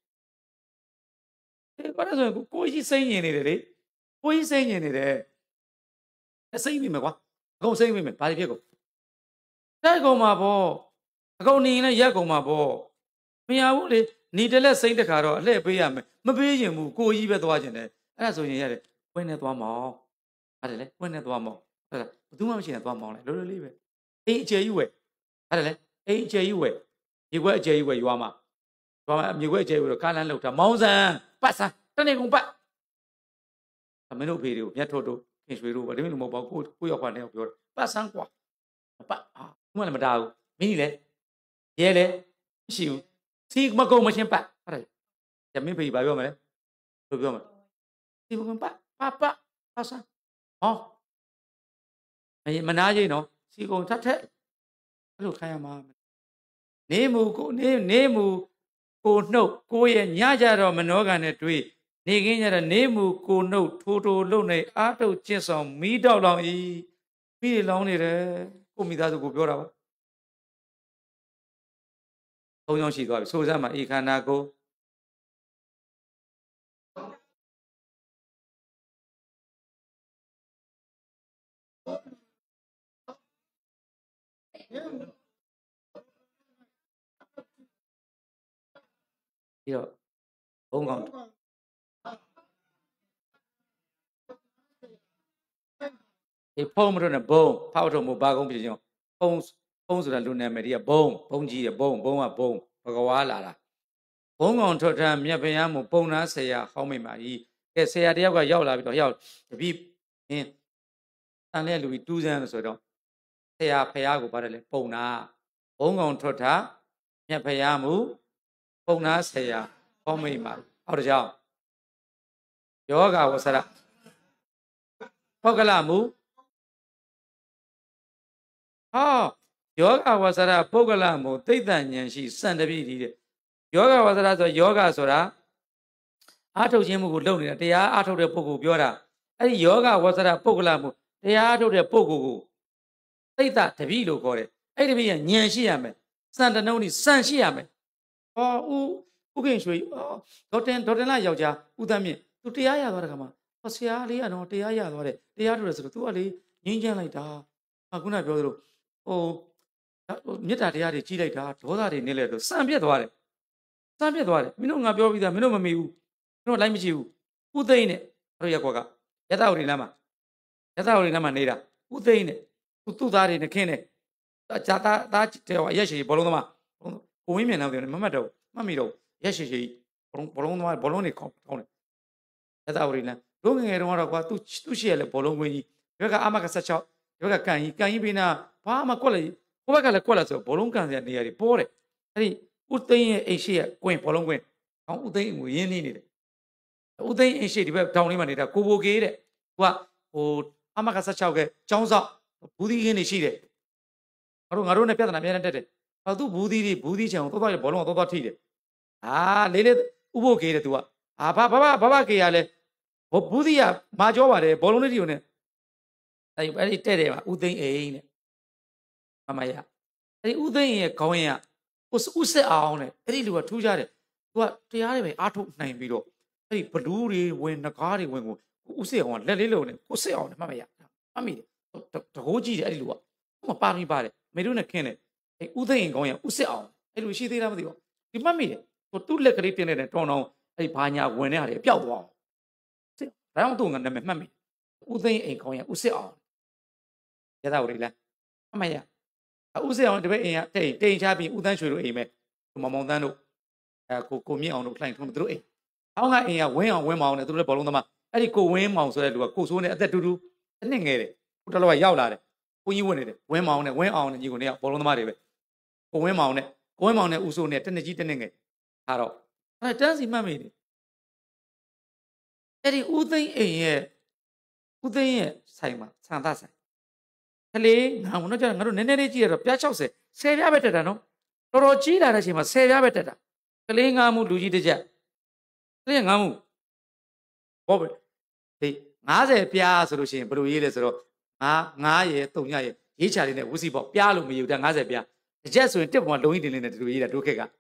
ဘာလို့ဆိုရင်ကိုကြီးစိမ့်ညင်နေတယ်လေကိုကြီးစိမ့်ညင်နေတယ်စိမ့်ပြီမယ်ကွာအကုန်စိမ့်ပြီမယ်ဘာတွေဖြစ်ကုန်တိုက်ကုန်မှာပေါ့အကုန်နေရင်ရက်ကုန်မှာပေါ့မရဘူးလေနေတလက်စိမ့်တခါတော့အလှည့်ပေးရမယ်မပေးရင်ဘူးကိုကြီးပဲသွားခြင်းတယ်အဲ့ဒါဆိုရင်ရတယ်ဝင်းနဲ့သွားမောင်းဟုတ်တယ်လေဝင်းနဲ့သွားမောင်းအဲ့ဒါဘယ်သူမှမရှိနဲ့သွားမောင်းလိုက်လောလေးပဲအိမ်အကျယ်ကြီးဝယ်ဟုတ်တယ်လေအိမ်အကျယ်ကြီးဝယ်မြေခွက်အကျယ်ကြီးဝယ်ရွာမှာမြေခွက်အကျယ်ကြီးဝယ်တော့ကားလမ်းလောက်တာမောင်းစံပတ်စံတနေ့ကုန်ပတ်မင်းတို့ဖေတွေကိုမြတ်ထုတ်တို့ခင်ရွှေတို့ဗဒီမင်းတို့မဟုတ်ပါဘူးကိုရောက်ခွာနေအောင်ပြောတယ်ပတ်စံကွာပတ်ဘူးမှလည်းမတားဘူးမင်းကြီးလေရဲလေမရှိဘူးစီမကုံမရှင်းပတ်ဟုတ်တယ်မင်းဖေဘာပြောမလဲဘယ်ပြောမလဲစီမကုံပတ်ပတ်စံဟောမနာကြီးနော်စီကုံထက်အဲ့လိုခိုင်းရမှာနေမှုကိုနေမှုကိုနှုတ်ကိုရဲ့ညကြတော့မနောကနဲ့တွေ့နေခင်းကြတော့နေမှုကိုနှုတ်ထိုးလုံနေအားထုတ်ကျင့်ဆောင်မီးတောက်လောင်ဤမီးလောင်နေတယ်ကိုမိသားစုကိုပြောတာပါသုံးချောင်းရှိသွားပြီဆိုစမ်းမှာဤခန္ဓာကိုပြီးတော့ဘုံကောင်ဒီဖုံးမလို့နဲ့ဘုံဖောက်ထုံမဘာကုန်းဖြစ်ချင်းဖုံးဆိုတာလူနာမည်ဒီကဘုံကြီးရဘုံကဘုံဘဂဝါလာတာဘုံကောင်ထွက်ထမ်းမြတ်ဖျားမှုပုံနာဆရာဟောင်းမိတ်ပါကြီးကဲဆရာတယောက်ကရောက်လာပြီးတော့ရောက်တပည့်တန်လျက်လူကြီးတူးစမ်းလို့ဆိုတော့ဖရာကိုပါတယ်လေပုံနာဘုံကောင်ထွက်တာမြတ်ဖရာမူပုံနာဆရာဟောမိတ်မှာအော်တကြောင်ယောဂဝဆရပုဂ္ဂလမူဟောယောဂဝဆရပုဂ္ဂလမူသိတ္တဉာဏ်ရှိစံတပိတိတဲ့ယောဂဝဆရဆိုယောဂဆိုတာအာထုတ်ခြင်းမှုကိုလုပ်နေတာတရားအာထုတ်တဲ့ပုဂ္ဂိုလ်ပြောတာအဲ့ဒီယောဂဝဆရပုဂ္ဂလမူတရားအာထုတ်တဲ့ပုဂ္ဂိုလ်ကိုသိတ္တတပိလို့ခေါ်တယ်အဲ့ဒီတပိကဉာဏ်ရှိရမယ်စံတနှုံးนี่စံရှိရမယ်ဟောဥခင်ရွှေဒေါက်တင်လာယောက်ျားဦးသမ်းမြင့်သူတရားရသွားတဲ့ခါမှာဟောဆရာလေးကတော့တရားရသွားတယ်တရားထုတ်တယ်ဆိုတော့ तू ကလေငြင်းချမ်းလိုက်တာခုနပြောသလိုမေတ္တာတရားတွေကြီးလိုက်တာဒေါသတွေနေလဲတော့စံပြက်သွားတယ်မင်းတို့ငါပြောပြီးသားမင်းတို့မမေ့ဘူးမင်းတို့လိုက်မရှိဘူးဥသိမ့်နဲ့တို့ရက်ကွက်ကယသဝရီလမ်းမှာနေတာဥသိမ့်နဲ့သူ့သားတွေနဲ့ခင်းတယ်ဇာသားအရက်ရှိဘောလုံးသမားကိုဝင်းမြန်တော့တယ်မမှတ်တော့မှတ်မိတော့ရက်ရှိဘောလုံးသမားဘောလုံးတွေခေါင်းတယ်ယသဝရီလမ်းတို့ငယ်တုန်းကတော့ကွာသူ့ရှိရလဲဘောလုံးကွင်းကြီးဒီဘက်ကအာမက16ဒီဘက်ကကန်ကြီးပေးနာဘာမှကွက်လိုက်ဟိုဘက်ကလည်းကွက်လာဆိုဘောလုံးကန်စရာနေရာတွေပေါ်တယ်အဲ့ဒီဥသိမ့်ရဲ့အိမ်ရှိရကွင်းဘောလုံးကွင်းဟောဥသိမ့်ကိုရင်းနှီးနေတယ်ဥသိမ့်အိမ်ရှိဒီဘက်တောင်လေးမှာနေတာကိုဘိုကေတဲ့သူကဟိုအာမက16ကကျောင်းဆောက်ဘူးသီးခင်းနေရှိတယ်ငါတို့နဲ့ပြဿနာအများနဲ့တက်တယ်ဟောသူဘူးသီးချံကိုတော့ဘောလုံးတော့ထိတယ်လေးဥဖို့ကေတဲ့သူကဘာကေရလဲဘူးသီးကမာကြောပါတယ်ဘောလုံးလေးတီကိုနဲ့အဲ့ဒီတဲ့တယ်မှာဥသိမ့်အိမ်နဲ့မမရအဲ့ဒီဥသိမ့်ရဲ့ခေါင်းရင်ကဥစစ်အောင်နဲ့အဲ့ဒီလူကထူးကြတယ်သူကတရားတွေပဲအားထုတ်နိုင်ပြီးတော့အဲ့ဒီဘလူးတွေဝင်ငကားတွေဝင်ကိုဥစစ်အောင်ကလက်လေးလုံးနဲ့ကိုစစ်အောင်နဲ့မမရမှတ်မိတယ်တကိုးကြည့်တယ်အဲ့ဒီလူကမပါမိပါတယ်မေတို့နဲ့ခင်းတယ်အဲ့ဥသိမ့်ခေါင်းရင်ဥစစ်အောင်အဲ့လူရှိသေးလားမသိဘူးဒီမှတ်မိတယ်သူ့လက်ကလေးတင်နေတဲ့တောင်းတောင်းအဲ့ဒီဘာညာဝင်တဲ့ဟာတွေပျောက်သွားအောင်ဒါကြောင့်သူ့ငါနာမည်မှတ်မိဥသိမ့်အိမ်ခေါင်းရင်ဥစစ်အောင်ရသဝရီလားအမရဥစစ်အောင်တပည့်အိမ်ကတိမ်ချပြီးဥတန်းရွှေတို့အိမ်ပဲမောင်တန်းတို့ကိုမြင့်အောင်တို့လှိုင်ထုံးတို့အိမ်အောင်းကအိမ်ကဝင်းအောင်နဲ့သူတို့လည်းဘောလုံးသမားအဲ့ဒီကိုဝင်းမောင်ဆိုတဲ့လူကကိုစိုးနဲ့အသက်တူအနှစ်ငယ်တယ်ဟိုတလောကရောက်လာတယ်ကိုကြီးဝင်နေတယ်ဝင်းမောင်နဲ့ညီကိုနဲ့ဘောလုံးသမားတွေပဲကိုဝင်းမောင်နဲ့ဦးစိုးနဲ့တနှစ်ကြီးတနှစ်ငယ်ဟာတော့အဲ့တန်းစီမှတ်မိတယ်အဲ့ဒီဥသိမ့်အိမ်ရဲ့ဆိုင်မှာဆန္ဒဆိုင်ကလေးငါတို့ကျတော့ငါတို့နည်းနည်းလေးကြည့်ရတော့ပြား60 10ပြားပဲတက်တာနော်တော်တော်ကြီးလာတဲ့အချိန်မှာ10ပြားပဲတက်တာကလေးငါမှုလူကြီးတစ်ချက်ကလေးငါမှုဟုတ်ပဲဒီ50ပြားဆိုလို့ရှိရင်ဘယ်လိုရေးလဲဆိုတော့9ရယ်3ရယ်ရေးချလေးနဲ့ဝစီပေါ့ပြားလို့မရေးဘူးဒါ50ပြားတစ်ချက်ဆိုရင်တစ်ပုံကလုံးကြီးတင်လေးနဲ့ဒီလိုရေးတာတို့ခက်က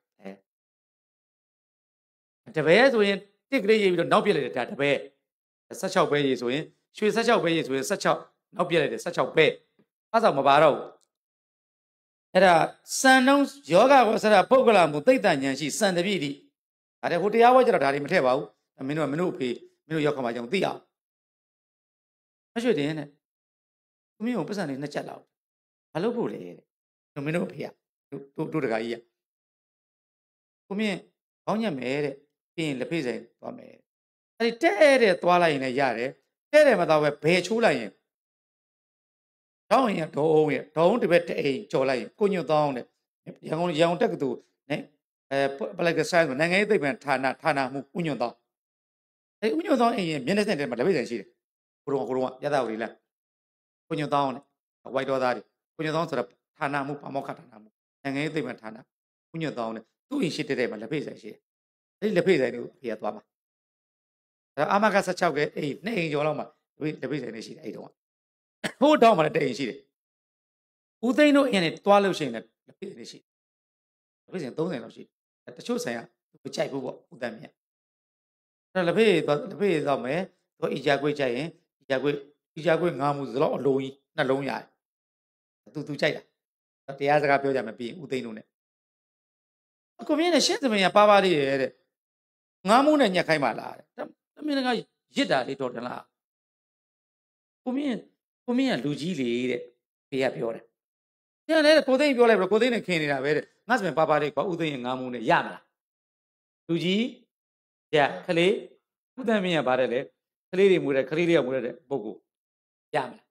တပည့်ဆိုရင်တစ်ကလေးရေးပြီးတော့နောက်ပြက်လိုက်တယ်ဒါတပည့်16ပဲရေးဆိုရင်ရွှေ16ပဲရေးဆိုရင်16နောက်ပြက်လိုက်တယ်16ပဲအားဆောင်မပါတော့ဘူးအဲ့ဒါစံနှုံးယောဂဝဆရပုဂ္ဂလမူသိတ္တဉာဏ်ရှိစံတပိတိဒါတဲ့ဟိုတရားဝဲကြတော့ဒါတွေမထည့်ပါဘူးမင်းတို့အဖေမင်းတို့ရောက်ခါမှကြောင့်သိအောင်မရွှေတင်နဲ့သူမင်းကိုပတ်စံနေနှစ်ချက်လောက်မလုပ်ဖို့လေတဲ့မင်းတို့အဖေကတို့တကာကြီးကကိုမင်းခေါင်းညက်မယ်တဲ့ပြီးရင်လက်ဖေးဆိုင်သွားမယ်အဲ့ဒီတဲ့သွားလိုက်ရင်လည်းရတယ်တဲ့မသွားပဲဘယ်ချိုးလိုက်ရင်တောင်းရင်ဒေါုံတပည့်တအိမ်ကြော်လိုက်ရင်ကိုညွတ်တောင်းတဲ့ရန်ကုန်တက္ကသိုလ်နဲ့ပလိုက်တဲ့ဆိုင်ဆိုနိုင်ငံရေးသိပ္ပံဌာနမှုဥညွတ်တောင်းအဲ့ဥညွတ်တောင်းအိမ်ရင်မျက်နှာစက်ထဲမှာလက်ပိတ်ဆိုင်ရှိတယ်ကိုတော့ရသဝရီလားကိုညွတ်တောင်းနဲ့ဝိုက်တော်သားတွေကိုညွတ်တောင်းဆိုတော့ဌာနမှုပါမောက္ခဌာနမှုနိုင်ငံရေးသိပ္ပံဌာနဥညွတ်တောင်းနဲ့သူ့အိမ်ရှိတဲ့မှာလက်ပိတ်ဆိုင်ရှိတယ်အဲ့ဒီလက်ပိတ်ဆိုင်ကိုဖေးသွားမှာအဲ့အာမက16ကအိမ်2အိမ်ကျော်လောက်မှာလက်ပိတ်ဆိုင်နေရှိတယ်အဲ့တော့ဟိုတောင်းမှလည်းတအိမ်ရှိတယ်ဦးသိန်းတို့အိမ်နဲ့တွားလို့ရှိရင်လည်းလက်ပိတ်နေရှိလက်ပိတ်ဆိုင်30လောက်ရှိတချို့ဆိုင်ကမကြိုက်ဘူးပေါ့ဦးတန်းမြတ်အဲ့လက်ပိတ်တော့မယ်သူအီဂျာကွေးကြိုက်ရင်အီဂျာကွေးငါးမှုစလောက်အလုံးကြီးနှလုံးရတယ်သူကြိုက်တာတရားစကားပြောကြမယ်ပြီးရင်ဦးသိန်းတို့နဲ့ကိုမြင့်နဲ့ရှင်းသမင်ကပါလေးရဲ့တဲ့ငါးမှုနဲ့ညက်ခိုင်းပါလားတဲ့သမင်ကရစ်တာလေးတော်တယ်လားကိုမြင့်ကလူကြီးလေတဲ့ဖေကပြောတယ်။ကျန်လေကိုသိန်းပြောလိုက်ပြီးကိုသိန်းနဲ့ခင်နေတာပဲတဲ့။ငါစပင်ပါလေးကွာဥသိန်းရဲ့ငါးမှုနဲ့ရမလား။လူကြီးရခလေးဥတ္တမင်းကပါတယ်လေခလေးတွေမွေးတယ်ခလေးတွေကမွေးတဲ့ပုဂ္ဂိုလ်ရမလား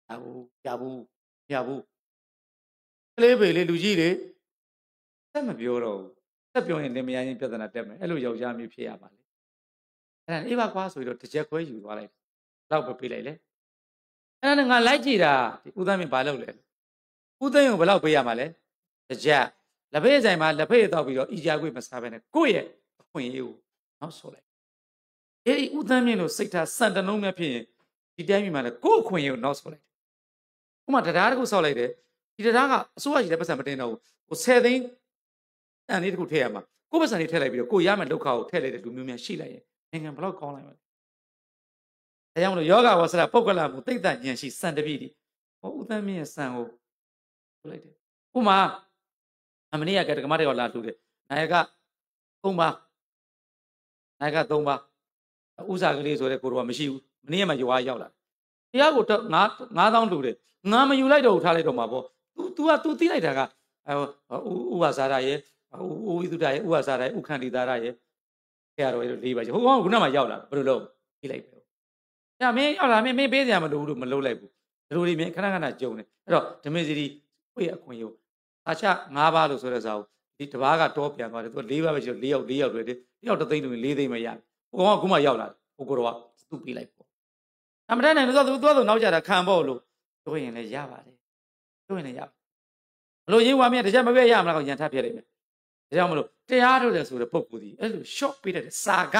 ရဘူးကလေးပေလေလူကြီးလေဆက်မပြောတော့ဘူးဆက်ပြောရင်လင်မယားချင်းပြဿနာတက်မယ်အဲ့လိုယောက်ျားမျိုးဖြစ်ရပါလေအဲ့ဒါအေးပါကွာဆိုပြီးတော့တစ်ချက်ခွဲယူသွားလိုက်တော့ပဲပေးလိုက်လေအဲ့ဒါငါလိုက်ကြည့်တာဒီဦးသားမင်းဘာလုပ်လဲဦးသိန်းကိုဘယ်လောက်ပေးရမှာလဲတစ်ချက်လက်ဖေးဆိုင်မှာလက်ဖေးတောက်ပြီးတော့ဤကြခွေမစားဘဲနဲ့ကိုယ့်ရဲ့အခွင့်အရေးကိုနောက်ဆိုလိုက်အဲ့ဒီဦးသန်းမြင့်လို့စိတ်ထားစံတလုံးများဖြစ်ရင်ဒီတိုင်းပြည်မှာလည်းကိုယ့်အခွင့်အရေးကိုနောက်ဆိုလိုက်ဥမာတရားတစ်ခုဆောက်လိုက်တယ်ဒီတရားကအစိုးရကြီးတဲ့ပတ်စံမတင်တော့ဘူးဟို10သိန်းတန်လေးတစ်ခုထည့်ရမှာကိုယ့်ပတ်စံလေးထည့်လိုက်ပြီးတော့ကိုရမယ့်ဒုက္ခကိုထည့်လိုက်တဲ့လူမျိုးများရှိလိုက်ရင်နိုင်ငံဘယ်လောက်ကောင်းလိုက်မလဲဒါကြောင့်မလို့ယောဂဝါစရပုဂ္ဂလမှုတိတ်တဉာဏ်ရှိစံတပြည့်ဒီဟောဦးသန်းမြင့်ရဲ့စံကိုထုတ်လိုက်တယ်ဥမာမနေ့ကဓမ္မတွေကလာလှူတယ်နာယက3ပါးနာယက3ပါးဥစားကလေးဆိုတဲ့ကိုတော့မရှိဘူးမနေ့ကမှရွာရောက်လာတရားကို9000လှူတယ်ငါမယူလိုက်တော့ဘူးထားလိုက်တော့မှာပေါ့ तू သိလိုက်တာကဥဝါစာရရဲ့ဥဝိသုဒ္ဓရဲ့ဥဝါစာရရဲ့ဥခန္တီသားရရဲ့ဆရာတော်ရဲ့၄ပါးဟိုကောင်ကခုနမှရောက်လာဘယ်လိုလုပ်ပြီးလိုက်ပဲ။ဒါမင်းရောက်လာမင်းပေးစရာမလိုဘူးလို့မလုပ်လိုက်ဘူး။ဒီလိုတွေမင်းခဏကြုံတယ်။အဲ့တော့ဓမေစီရီကိုယ့်ရဲ့အခွင့်အရေးအာချ5ပါးလို့ဆိုတဲ့စာကိုဒီတစ်ပါးကတော့ပြန်သွားတယ်သူက4ပါးပဲရှိတော့4ယောက်တွေ့တယ်။4ယောက်3သိန်းလို့4သိန်းပဲရတယ်။ဟိုကောင်ကခုမှရောက်လာတယ်။ဟိုကိုတော့သူ့ပြီးလိုက်ပေါ့။အမတန်နဲ့သူနောက်ကြတာခံပေါ့လို့ပြောရင်လည်းရပါတယ်။ပြောရင်လည်းရပါဘလို့ရင်းဝါမြတ်တကြမပြည့်ရမလားကောရန်ထပ်ပြလိုက်မယ်။ဒါကြောင့်မလို့တရားထုတ်တယ်ဆိုတဲ့ပုဂ္ဂိုလ်ဒီအဲ့လို short ပေးတဲ့စာက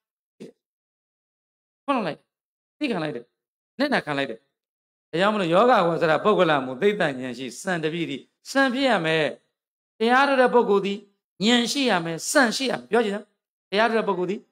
ဟုတ်လိုက်သိခံလိုက်တယ်နဲ့နာခံလိုက်တယ်ဒါကြောင့်မလို့ယောဂဝါစရပုဂ္ဂလမှုသိတ္တဉာဏ်ရှိစံတပြည့်ဒီစံဖြစ်ရမယ်တရားထုတ်တဲ့ပုဂ္ဂိုလ်ဒီဉာဏ်ရှိရမယ်စံရှိရမယ်ပြောကြည့်နော်တရားထုတ်တဲ့ပုဂ္ဂိုလ်ဒီ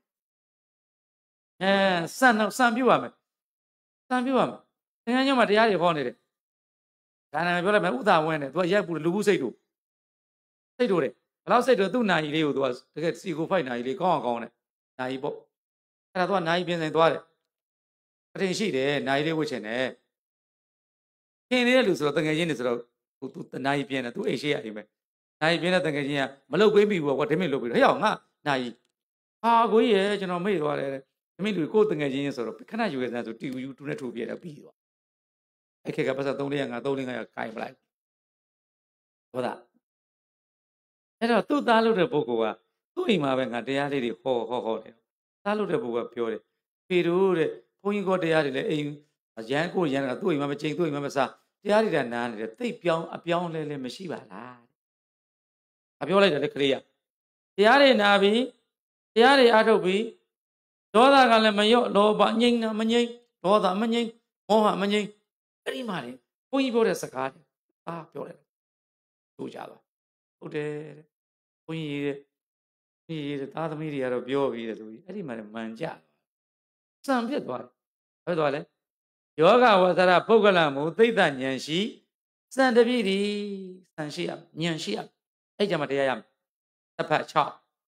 စံပြုရမယ်စံပြုရမယ်သင်္ကန်းကျောင်းမှာတရားတွေဟောနေတယ်ဒါနာပြောလိုက်မယ်ဥဒ္ဒါဝင်းတယ်သူကရိုက်ပူလူဘူးစိတ်တို့တယ်ဘယ်လောက်စိတ်တို့သူ့နာကြီးလေးကိုသူကတကယ်စီကိုဖိုက်နာကြီးလေးကောင်းအောင်တယ်နာကြီးပေါ့အဲ့ဒါသူကနာကြီးပြင်ဆိုင်သွားတယ်အထင်ရှိတယ်နာကြီးလေးဝှက်ချင်တယ်ခင်နေတဲ့လူဆိုတော့တငယ်ချင်းတွေဆိုတော့သူနာကြီးပြင်းတယ်သူအိတ်ရှိရအိမ်ပဲနာကြီးပြင်းတဲ့တငယ်ချင်းကမလုတ်ပေးမိဘူးကွာဓမင်းလုတ်ပြီးတော့ဟဲ့အောင်ငါနာကြီးဟာကိုကြီးရဲ့ကျွန်တော်မေ့သွားတယ်ဓမင်းလူကိုတငယ်ချင်းဆိုတော့ခဏယူရတဲ့ဆိုတီယူတူနဲ့ထိုးပြတယ်ပြီးသွားအဲ့ခေတ်ကပတ်စံ300 500 300 500ကိုင်ပလိုက်ဟုတ်လားအဲ့တော့သူ့သားလို့တဲ့ပုဂ္ဂိုလ်ကသူ့အိမ်မှာပဲငါတရားလေးတွေဟောတယ်သားလို့တဲ့ပုဂ္ဂိုလ်ကပြောတယ်ဖေတို့တဲ့ဘုန်းကြီးကတရားတွေလည်းအိမ်ရန်ကိုရန်ကသူ့အိမ်မှာမချိန်သူ့အိမ်မှာမစားတရားတွေကနားနေတယ်သိပ်ပြောင်းအပြောင်းလဲမရှိပါလားအပြောလိုက်တယ်လေခလေးရတရားတွေနာပြီးတရားတွေအားထုတ်ပြီးဒေါသကလည်းမလျော့လောဘငြိမ်းတာမငြိမ်းဒေါသမငြိမ်းမောဟမငြိမ်းအဲ့ဒီမှာလေဘုန်းကြီးပြောတဲ့စကားတွေပြောတယ်တို့ကြတော့ဟုတ်တယ်ဘုန်းကြီးတဲ့သားသမီးတွေကတော့ပြောပြီးတယ်သူကြီးအဲ့ဒီမှာမှန်ကြစံဖြစ်သွားတယ်ဟုတ်သွားလဲယောဂဝါစရပုဂ္ဂလမှုသိတ္တဉာဏ်ရှိစံတပြည့်ဒီစံရှိရဉာဏ်ရှိရအဲ့ကြမှာတရားရမယ်တစ်ဖက်6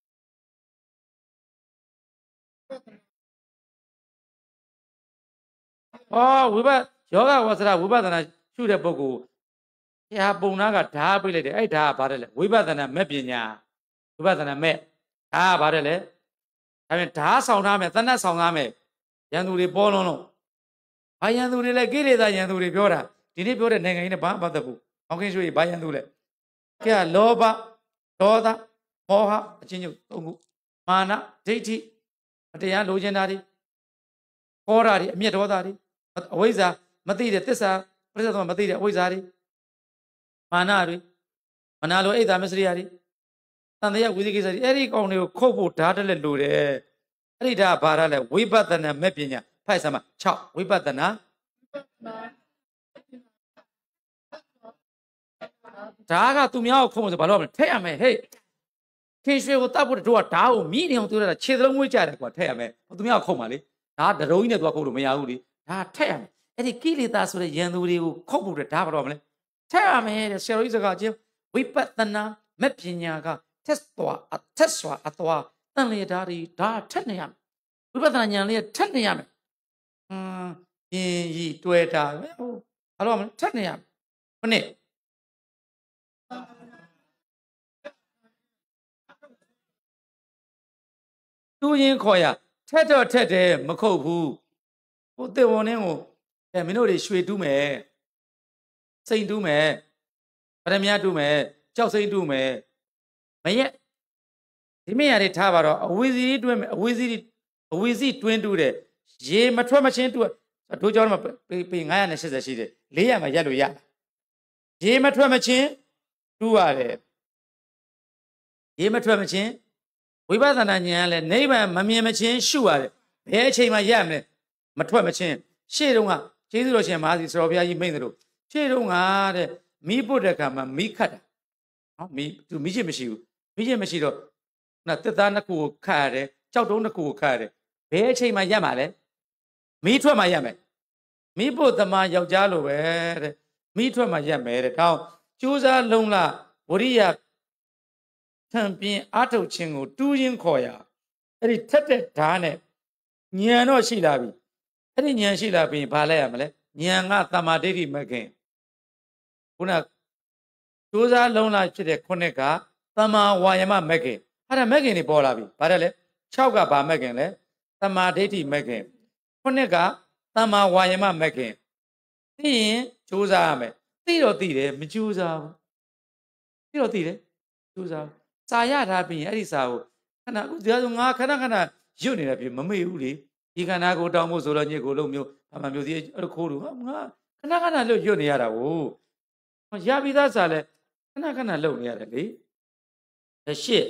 ဝိပဿယောဂဝါစရဝိပဿနာရှုတဲ့ပုဂ္ဂိုလ်တရားပုံနာကဓာပြလိုက်တယ်အဲ့ဓာကဘာတဲ့လဲဝိပဿနာမဲ့ပညာဝိပဿနာမဲ့ဓာကဘာတဲ့လဲဒါပြန်ဓာဆောင်ထားမယ်သနတ်ဆောင်ထားမယ်ရန်သူတွေပေါ်လုံးဘာရန်သူတွေလဲကိလေသာရန်သူတွေပြောတာဒီနေ့ပြောတဲ့နိုင်ငံကြီးနဲ့ဘာမှပတ်သက်ဘူးအောင်ခင်းရွှေဘာရန်သူလဲကဲလောဘဒေါသမောဟအချင်းချင်းသုံးခုမာနဒိဋ္ဌိတရားလိုချင်တာတွေခေါ်တာတွေအမျက်ဒေါသတွေအဝိဇ္ဇာမသိတဲ့သစ္စာပြစ္ဆာသမမသိတဲ့အဝိဇ္ဇာတွေမာနတွေမနာလိုအိတ်သာမစရိယာတွေတန်တရားဝိသိကိစ္စတွေအဲ့ဒီကောင်တွေကိုခုတ်ဖို့ဓာတ်တက်လက်လိုတယ်အဲ့ဒီဓာတ်ဘာဓာတ်လဲဝိပဿနာမဲ့ပညာဖိုက်စမ်း6ဝိပဿနာဓာတ်ကသူများကိုခုတ်ဖို့ဆိုဘာလို့မလဲထည့်ရမယ်ဟေးခင်ရွှေကိုတတ်ဖို့တို့ကဓာတ်ကိုမိနေအောင်ပြောတာခြေသလုံးမွေးကြတယ်ကွာထည့်ရမယ်သူများကိုခုတ်ပါလေဒါဒရုံးကြီးနဲ့သူကခုတ်လို့မရဘူးလေဒါထည့်ရမယ်အဲ့ဒီကိလေသာဆိုတဲ့ယန္တူတွေကိုခုတ်ဖို့ဓာတ်ဘာလို့မလဲထည့်ရမယ်တဲ့ဆရာတော်ကြီးစကားချင်းဝိပဿနာမဲ့ပညာကတက်စွာအသွာတန်လေဓာတ်တွေဒါထက်နေရမယ်ဝိပဿနာဉာဏ်လေးထက်နေရမယ်ယင်ဤတွေ့တာပဲဟုတ်ဘာလို့မလဲထက်နေရမယ်ခုနှစ်သူရင်ခေါ်ရထက်တော့ထက်တယ်မခုတ်ဘူးဟိုတေဝန်င်းကိုမင်းတို့တွေရွှေတူးမယ်စိန်တူးမယ်ပရမညာတူးမယ်ကြောက်စိန်တူးမယ်မရက်ဒီမင်းရတွေထားပါတော့အဝီစီတွင်းအဝီစီတွင်းတူးတဲ့ရေမထွက်မချင်းတူးတို့ကြောမှာပေ980ရှိတယ်400မှာရက်လို့ရရေမထွက်မချင်းတူးရတယ်ရေမထွက်မချင်းဝိပဿနာဉာဏ်လည်းနိဗ္ဗာန်မမြင်မချင်းရှုရတယ်ဘယ်အချိန်မှရမလဲမထွက်မချင်းရှေ့တုန်းကကျေးဇူးတော်ရှင်မဟာစီဆရာဘုရားကြီးမိန့်တယ်လို့ရှေ့တုန်းကတဲ့မီးပုတ်တဲ့ခါမှာမီးခတ်တာနော်မီးချစ်မရှိဘူးမီးချစ်မရှိတော့နော်တက်သားနှစ်ခုကိုခတ်ရတယ်ကြောက်တုံးနှစ်ခုကိုခတ်ရတယ်ဘယ်အချိန်မှရမှာလဲမီးထွက်မှရမယ်မီးပုတ်သမားယောက်ျားလိုပဲတဲ့မီးထွက်မှရမယ်တဲ့တောင်းကြိုးစားလုံးလားဝရိယထံပြင်းအာထုတ်ခြင်းကိုတူးရင်းခေါ်ရအဲ့ဒီထက်တဲ့ဓာတ်နဲ့ဉာဏ်တော့ရှိလာပြီအဲ့ဒီဉာဏ်ရှိလာပြီးဘာလဲရမလဲဉာဏ်ကတမာဒိဋ္ဌိမကင်ခုနကြိုးစားလုံးလားဖြစ်တဲ့ခုနှစ်ကတမာဝါယမမကင်အဲ့ဒါမကင်တွေပေါ်လာပြီဘာတဲ့လဲ6ကဘာမကင်လဲတမာဒိဋ္ဌိမကင်ခုနှစ်ကတမာဝါယမမကင်သိရင်ကြိုးစားရမယ်သိတော့သိတယ်မကြိုးစားဘူးသိတော့သိတယ်ကြိုးစားစာရထားပြီးရင်အဲ့ဒီစာကိုခဏအခုတရားဆိုငါခဏရွတ်နေတယ်ပြီမမေ့ဘူးလေဒီခန္ဓာကိုတောင်းဖို့ဆိုတော့ညစ်ကိုလုံးမျိုးအမှမျိုးစီအဲ့ခိုးလို့ငါခဏလို့ရွတ်နေရတာကိုရပြီးသားစာလဲခဏလုံနေရတယ်လေရှစ်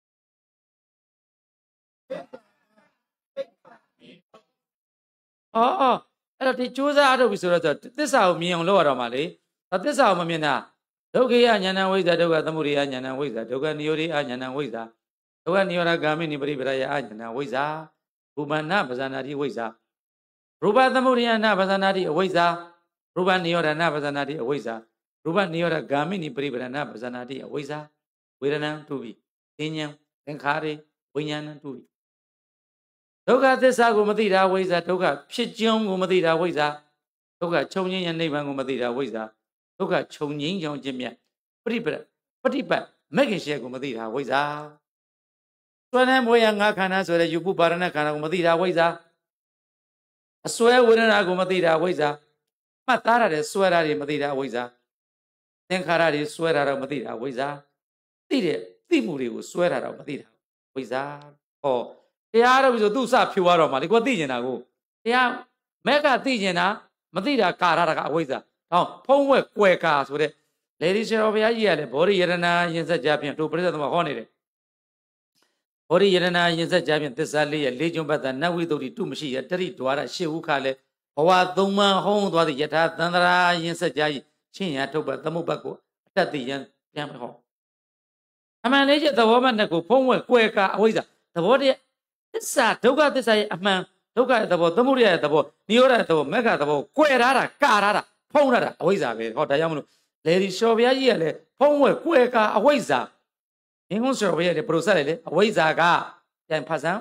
အဲ့တော့ဒီကြိုးစားအထုတ်ပြီဆိုတော့သစ္စာကိုမြင်အောင်လုပ်ရတော့မှလေသစ္စာကိုမမြင်တာဒုက္ခယဉာဏ်ဝိဇ္ဇာဒုက္ခသမုဒယဉာဏ်ဝိဇ္ဇာဒုက္ခနိရောဓဉာဏ်ဝိဇ္ဇာဒုက္ခနိရောဓဂามိနိပရိပရယဉာဏ်ဝိဇ္ဇာရူပနာပဇာနာတိဝိဇ္ဇာရူပသမုဒယနာပဇာနာတိအဝိဇ္ဇာရူပနိရောဓနာပဇာနာတိအဝိဇ္ဇာရူပနိရောဓဂามိနိပရိပရဏပဇာနာတိအဝိဇ္ဇာဝေဒနာတူပြီသင်္ဉ္သင်္ခါရေဝိညာဏတူပြီဒုက္ခသစ္စာကိုမသိတာဝိဇ္ဇာဒုက္ခဖြစ်ကြောင်းကိုမသိတာဝိဇ္ဇာဒုက္ခချုပ်ငြိမ်းရနိဗ္ဗာန်ကိုမသိတာဝိဇ္ဇာဒုက္ခချုပ်ငြိမ်းကြောင်းခြင်းမြတ်ပฏิပတ်မဂ္ဂင်ရှေကိုမသိတာဝိဇ္ဇာစွဲနေမွေးရငါခန္ဓာဆိုတဲ့ယူပုပါရဏခန္ဓာကိုမသိတာဝိဇ္ဇာအစွဲဝေဒနာကိုမသိတာဝိဇ္ဇာမှတ်သားရတဲ့စွဲတာတွေမသိတာဝိဇ္ဇာသင်္ခါရတွေစွဲတာတော့မသိတာဝိဇ္ဇာသိမှုတွေကိုစွဲတာတော့မသိတာဝိဇ္ဇာဟောတရားတော့ပြီဆိုသူ့စဖြူရတော့မှလေကိုသိကျင်တာကိုတရားမက်ကသိကျင်တာမသိတာကာရတာကအဝိဇ္ဇာဟောဖုံးဝဲကွယ်ကာဆိုတဲ့လေဒီရှင်တော်ဘုရားကြီးကလည်းဘောဓိယရဏယင်ဆက်ကြဖြင့်တို့ပြိဿသမဟောနေတယ်ဘောဓိယရဏယင်ဆက်ကြဖြင့်သစ္စာ၄ရဲ့၄ကျုံပတ်သာနတ်ဝိသုဒ္ဓိတုမရှိရတရိဒွါရ၈ဥခလည်းဘဝသုံးမှန်ဟောင်းသွားသည့်ယထာသန္တရာယင်ဆက်ကြ၏ချင်းရထုတ်ပတ်သမုပ္ပတ်ကိုအတတ်သိရန်ပြန်ဟောအမှန်လေးချက်သဘောမှတ်နဲ့ကိုဖုံးဝဲကွယ်ကာအဝိဇ္ဇာသဘောတည်းသစ္စာဒုက္ခသစ္စာရဲ့အမှန်ဒုက္ခရဲ့သဘောသမုဒယရဲ့သဘောနိရောဓရဲ့သဘောမက္ခသဘောကွယ်ထားတာကာထားတာဖုံးထားတာအဝိဇ္ဇာပဲဟောဒါကြောင့်မလို့လေဒီလျှော်ဘုရားကြီးကလည်းဖုံးဝဲကွယ်ကာအဝိဇ္ဇာမင်းကုန်းလျှော်ဘုရားလည်းပရိုဆက်လေအဝိဇ္ဇာကပြန်ဖတ်စမ်း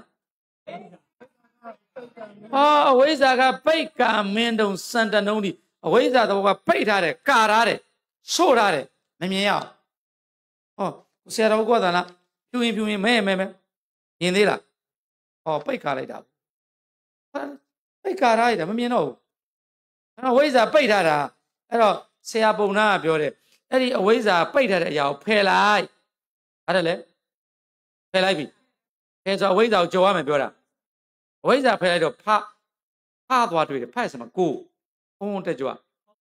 အဝိဇ္ဇာကပိတ်ကာမင်းတုံစံတနုံးဒီအဝိဇ္ဇာသဘောကပိတ်ထားတယ်ကာထားတယ်ဆို့ထားတယ်မမြင်ရအောင်ဆရာတော်ကသာလားဖြူရင်မဲမြင်သေးလားပိတ်ကာလိုက်တာပိတ်ကာထားလိုက်တာမမြင်တော့ဘူးအဝိဇ္ဇာပိတ်ထားတာအဲ့တော့ဆရာပုံနာကပြောတယ်အဲ့ဒီအဝိဇ္ဇာပိတ်ထားတဲ့အရာကိုဖယ်လိုက်အဲ့ဒါလေဖယ်လိုက်ပြီဖယ်ဆိုအဝိဇ္ဇာကိုကြော်ရမယ်ပြောတာအဝိဇ္ဇာဖယ်လိုက်တော့ဖသွားတွေ့တယ်ဖတ်စမကိုဖုံးတက်ကြွ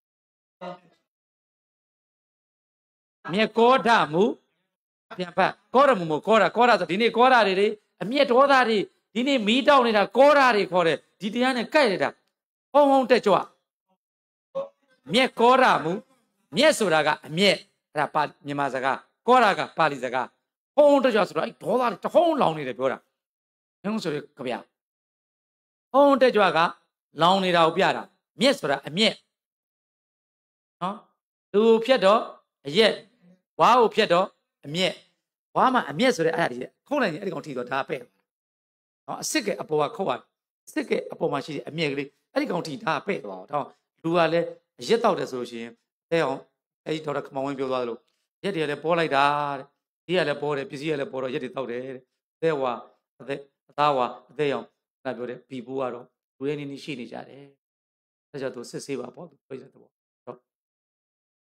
မြက်ကောဓမူပြန်ဖတ်ကောဓမူမို့ကောဓဆိုဒီနေ့ကောဓတွေအမျက်ဒေါသတွေဒီနေ့မီးတောက်နေတာကောဓတွေခေါ်တယ်ဒီတရားနဲ့ကြိုက်နေတာဖုံးတက်ကြွမြက်ကောဓမူမြက်ဆိုတာကအမျက်အဲ့ဒါမြန်မာစကားကောဓကပါဠိစကားဖုံးတက်ကြွဆိုတော့အဲ့ဒေါသတွေတဟုံးလောင်နေတယ်ပြောတာဘယ်လိုဆိုရကြဗျာဖုံးတက်ကြွကလောင်နေတာကိုပြတာမြက်ဆိုတာအမျက်နော်လူဖြတ်တော့အရက်ဝါးကိုဖြတ်တော့အမျက်ဝါးမှာအမျက်ဆိုတဲ့အဲ့ဒါတွေခုံးလိုက်ရင်အဲ့ဒီကောင်ထိတော့ဒါပဲ့နော်အစ်စ်ကအပေါ်ကခုတ်ရအစ်စ်ကအပေါ်မှာရှိတဲ့အမျက်ကလေးအဲ့ဒီကောင်ထိဒါပဲ့သွားတော့လူကလည်းအရက်တောက်တယ်ဆိုလို့ရှိရင်အဲအောင်အဲ့ဒီဒေါက်တာခမောင်ဝင်းပြောသွားသလိုရက်တွေကလည်းပေါ်လိုက်တာတဲ့ဒီကလည်းပေါ်တယ်ပစ္စည်းကလည်းပေါ်တော့ရက်တွေတောက်တယ်တဲ့အဲဝါအသားဝါအသေးအောင်ငါပြောတယ်ဘီပူကတော့လူရင်းနေရှိနေကြတယ်ဒါကြောင့်သူစစ်ဆေးပါပေါ့သူပြည့်တဲ့ဘော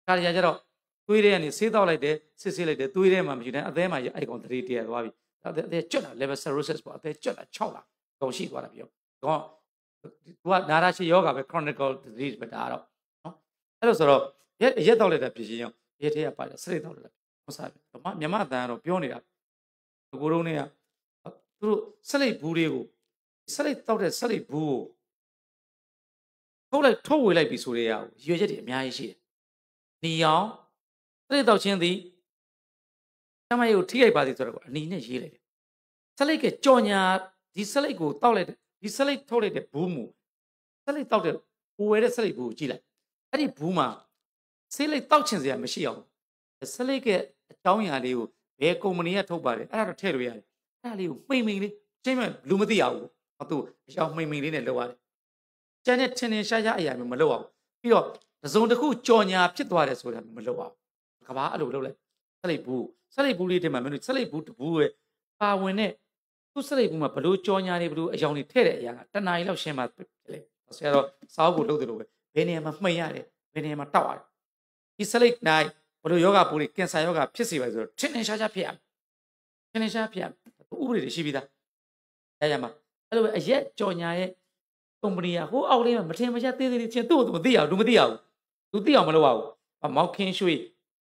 ခါရကြတော့သွေးတွေကနေဆေးတောက်လိုက်တယ်စစ်လိုက်တယ်သွေးထဲမှာမရှိတဲ့အသေးမှာအဲ့ကောင်တရေတရသွားပြီအသေးကျွတ်လာ level cirrhosis ပေါ့အသေးကျွတ်လာ6လာကောင်ရှိသွားတာပြောကောင်သူကနာရာရှိယောဂါပဲ chronic disease ပဲဒါတော့နော်အဲ့လိုဆိုတော့ရက်တောက်လိုက်တာဖြစ်ချင်းရောရက်ထဲကပါတယ်စရိတ်တောက်လိုက်တာဟုတ်စားပြီမြမအတန်ကတော့ပြောနေတာကိုရုံးတွေကသူတို့ဆက်လိပ်ဘူးတွေကိုဆက်လိပ်တောက်တဲ့ဆက်လိပ်ဘူးကိုထုတ်ဝေလိုက်ပြီဆိုတဲ့ရအောင်ရွေချက်တွေအများကြီးရှိတယ်။နီအောင်ဆက်လိပ်တောက်ချင်းသည်ဆမယုတ်ထိရိုက်ပါသည်ဆိုတော့အနီနဲ့ရေးလိုက်တယ်။ဆက်လိပ်ကကြော်ညာဒီဆက်လိပ်ကိုတောက်လိုက်ဒီဆက်လိပ်ထုတ်လိုက်တဲ့ဘူးမူဆက်လိပ်တောက်တဲ့ပူဝဲတဲ့ဆက်လိပ်ဘူးကိုကြည့်လိုက်။အဲ့ဒီဘူးမှာဆက်လိပ်တောက်ချင်စရာမရှိအောင်ဆက်လိပ်ကအကြောင်းအရာလေးကိုဘယ်ကုမ္ပဏီကထုတ်ပါတယ်အဲ့ဒါတော့ထည့်လို့ရတယ်။အဲ့ဒါလေးကိုမှိန်လေးချင်းမဲ့လူမသိရဘူး။သူအကြောင်းမှိန်လေးနဲ့လောက်ရတယ်။ကျန်တဲ့ထင်ရှားအရာမျိုးမလုပ်အောင်ပြီးတော့တစုံတစ်ခုကြော်ညာဖြစ်သွားတယ်ဆိုတာမလုပ်အောင်ကဘာအဲ့လိုလုပ်လိုက်ဆက်လိပ်ဘူးလေးတင်မှာမင်းတို့ဆက်လိပ်ဘူးတဘူးရဲ့ပါဝင်တဲ့သူဆက်လိပ်ဘူးမှာဘလို့ကြော်ညာနေဘလို့အယောင်တွေထည့်တဲ့အရာကတနားရီလောက်ရှင်းမှလေဆရာတော့စာအုပ်ကိုလုပ်တယ်လို့ပဲဘယ်နေရာမှာမှိန်ရတယ်ဘယ်နေရာမှာတောက်ရတယ်ဒီဆက်လိပ်နိုင်ဘလို့ယောဂပူတွေကင်ဆာယောဂဖြစ်စေပါဆိုတော့ထင်ရှားဖြစ်ရထင်ရှားဖြစ်ရဥပဒေတွေရှိပြီးသားအဲ့ရမှာအဲ့လိုပဲအရက်ကြော်ညာရဲ့ကုမ္ပဏီကဟိုအောက်လေးမှာမထင်မရှားသေးသေးချင်းသူ့ကိုမသိရဘူးသူမသိရဘူးသူသိအောင်မလုပ်ရဘူးမောက်ခင်းရွှေ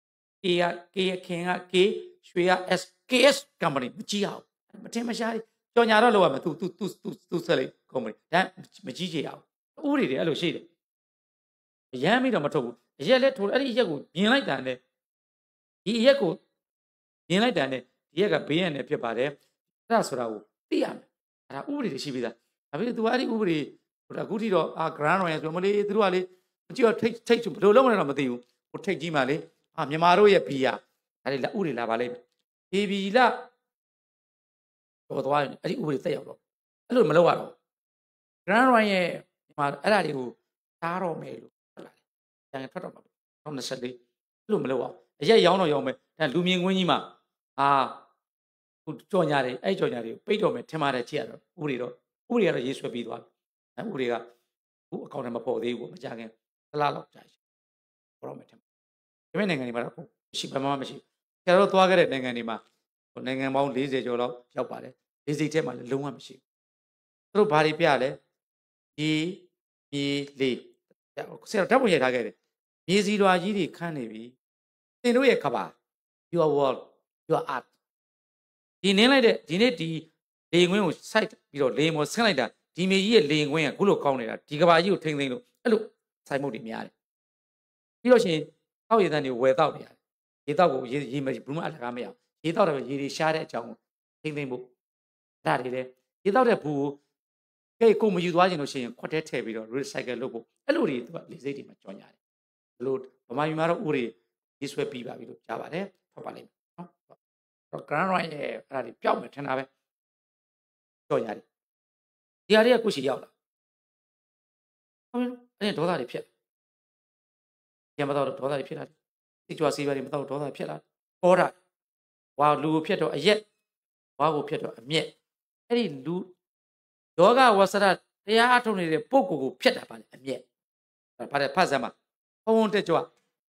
K ခင်က K ရွှေက SKS company မကြည့်ရဘူးမထင်မရှားကြော်ညာတော့လုပ်ရမယ်သူဆက်လိုက်ကုမ္ပဏီဒါမကြည့်ကြရဘူးဥပဒေတွေအဲ့လိုရှိတယ်ရမ်းပြီးတော့မထုတ်ဘူးအရက်လည်းထိုးအဲ့ဒီအရက်ကိုမြင်လိုက်တာနဲ့ဒီအရက်ကိုမြင်လိုက်တာနဲ့ဒီရက်ကဘေးရန်နဲ့ဖြစ်ပါတယ်အဲ့ဒါဆိုတာကိုသိရမယ်အဲ့ဒါဥပဒေတွေရှိပြီးသားဒါပေမဲ့ तू အဲ့ဒီဥပဒေအခုထိတော့grand royal ဆိုမလေးသူတို့ကလေမကြည့်တော့ထိတ်ဘယ်လိုလုပ်မလဲတော့မသိဘူးဟိုထိတ်ကြီးမှလေမြန်မာတို့ရဲ့ဘီယာအဲ့ဒီဥပဒေလာပါလိမ့်မယ်ဘီလာတော့သွားရင်အဲ့ဒီဥပဒေတက်ရောက်တော့အဲ့လိုမလုပ်ရတော့ grand royal ရဲ့မြန်မာအဲ့ဒါတွေကိုတားတော့မယ်လို့ဟုတ်လားကျန်ထွက်တော့မှာ2024အဲ့လိုမလုပ်အောင်အရက်ရောင်းတော့ရောင်းမယ်ဒါလူမြင်ကွင်းကြီးမှာဟိုကြော်ညာတွေအဲ့ကြော်ညာတွေပိတ်တော့မယ်ထင်ပါတယ်ကြည့်ရတော့ဥပဒေကတော့ရေးဆွဲပြီးသွားပြီဥပဒေကအခုအကောင့်ထဲမှာပေါ်သေးဘူးမကြခင်တစ်လလောက်ကြာရှိပေါ်တော့မယ်ထင်ဒီမဲ့နိုင်ငံတွေမှာတော့မရှိဘာမှမရှိကျတော့သွားခဲ့တဲ့နိုင်ငံတွေမှာနိုင်ငံပေါင်း40ကျော်လောက်ရောက်ပါတယ်40ထဲမှာလည်းလုံးဝမရှိဘူးသူတို့ဘာတွေပြလဲဒီမြေလေးဆရာဓာတ်ပုံရိုက်ထားခဲ့တယ်မြေစီလွာကြီးတွေခန်းနေပြီသင်တို့ရဲ့ကဘာ your world your art ဒီနင်းလိုက်တဲ့ဒီနေ့ဒီလေငွင်းကိုစိုက်ပြီးတော့လေမော်ဆင်းလိုက်တာဒီမြေကြီးရဲ့လေငွင်းကခုလိုကောင်းနေတာဒီကဘာကြီးကိုထိမ့်သိမ်းလို့အဲ့လိုစိုက်မှုတွေများတယ်ပြီးတော့ရှင်တောက်ရည်တန်းတွေဝယ်တောက်နေရတယ်ရေတောက်ကိုရေမဘူးမှအလကားမရအောင်ရေတောက်တယ်ရေတွေရှားတဲ့အကြောင်းကိုထိမ့်သိမ်းဖို့အဲ့ဒါတွေလေရေတောက်တဲ့ဘူးကိုမယူသွားခြင်းလို့ရှိရင်ခွက်ထဲထည့်ပြီးတော့ recycle လုပ်ဖို့အဲ့လိုတွေသူကလေစိတ်တွေမှာကြော်ညာတယ်ဘလို့ဗမာပြည်မှာတော့ဥတွေရေးဆွဲပြီးပါပြီလို့ကြားပါတယ်ဟုတ်ပါလိမ့်မယ်နော်တော့ grand royal ရဲ့အဲ့ဒါတွေပျောက်မယ်ထင်တာပဲကြော်ညာတယ်ဒီဟာတွေကကိုရှိရောက်လာဟုတ်ပြီအဲ့ဒေါသတွေဖြစ်ပြန်မတော့ဒေါသတွေဖြစ်လာတယ်စိတ်ကြွစီးပါတွေမတော့ဒေါသဖြစ်လာပေါ်တာဝါလူကိုဖြစ်တော့အရက်ဝါကိုဖြစ်တော့အမျက်အဲ့ဒီလူယောဂဝဆရတရားအထုတ်နေတဲ့ပုဂ္ဂိုလ်ကိုဖြစ်တာပါလေအမျက်ဗါတဲ့ဖတ်စမ်းမှာဘုံတက်ကြွ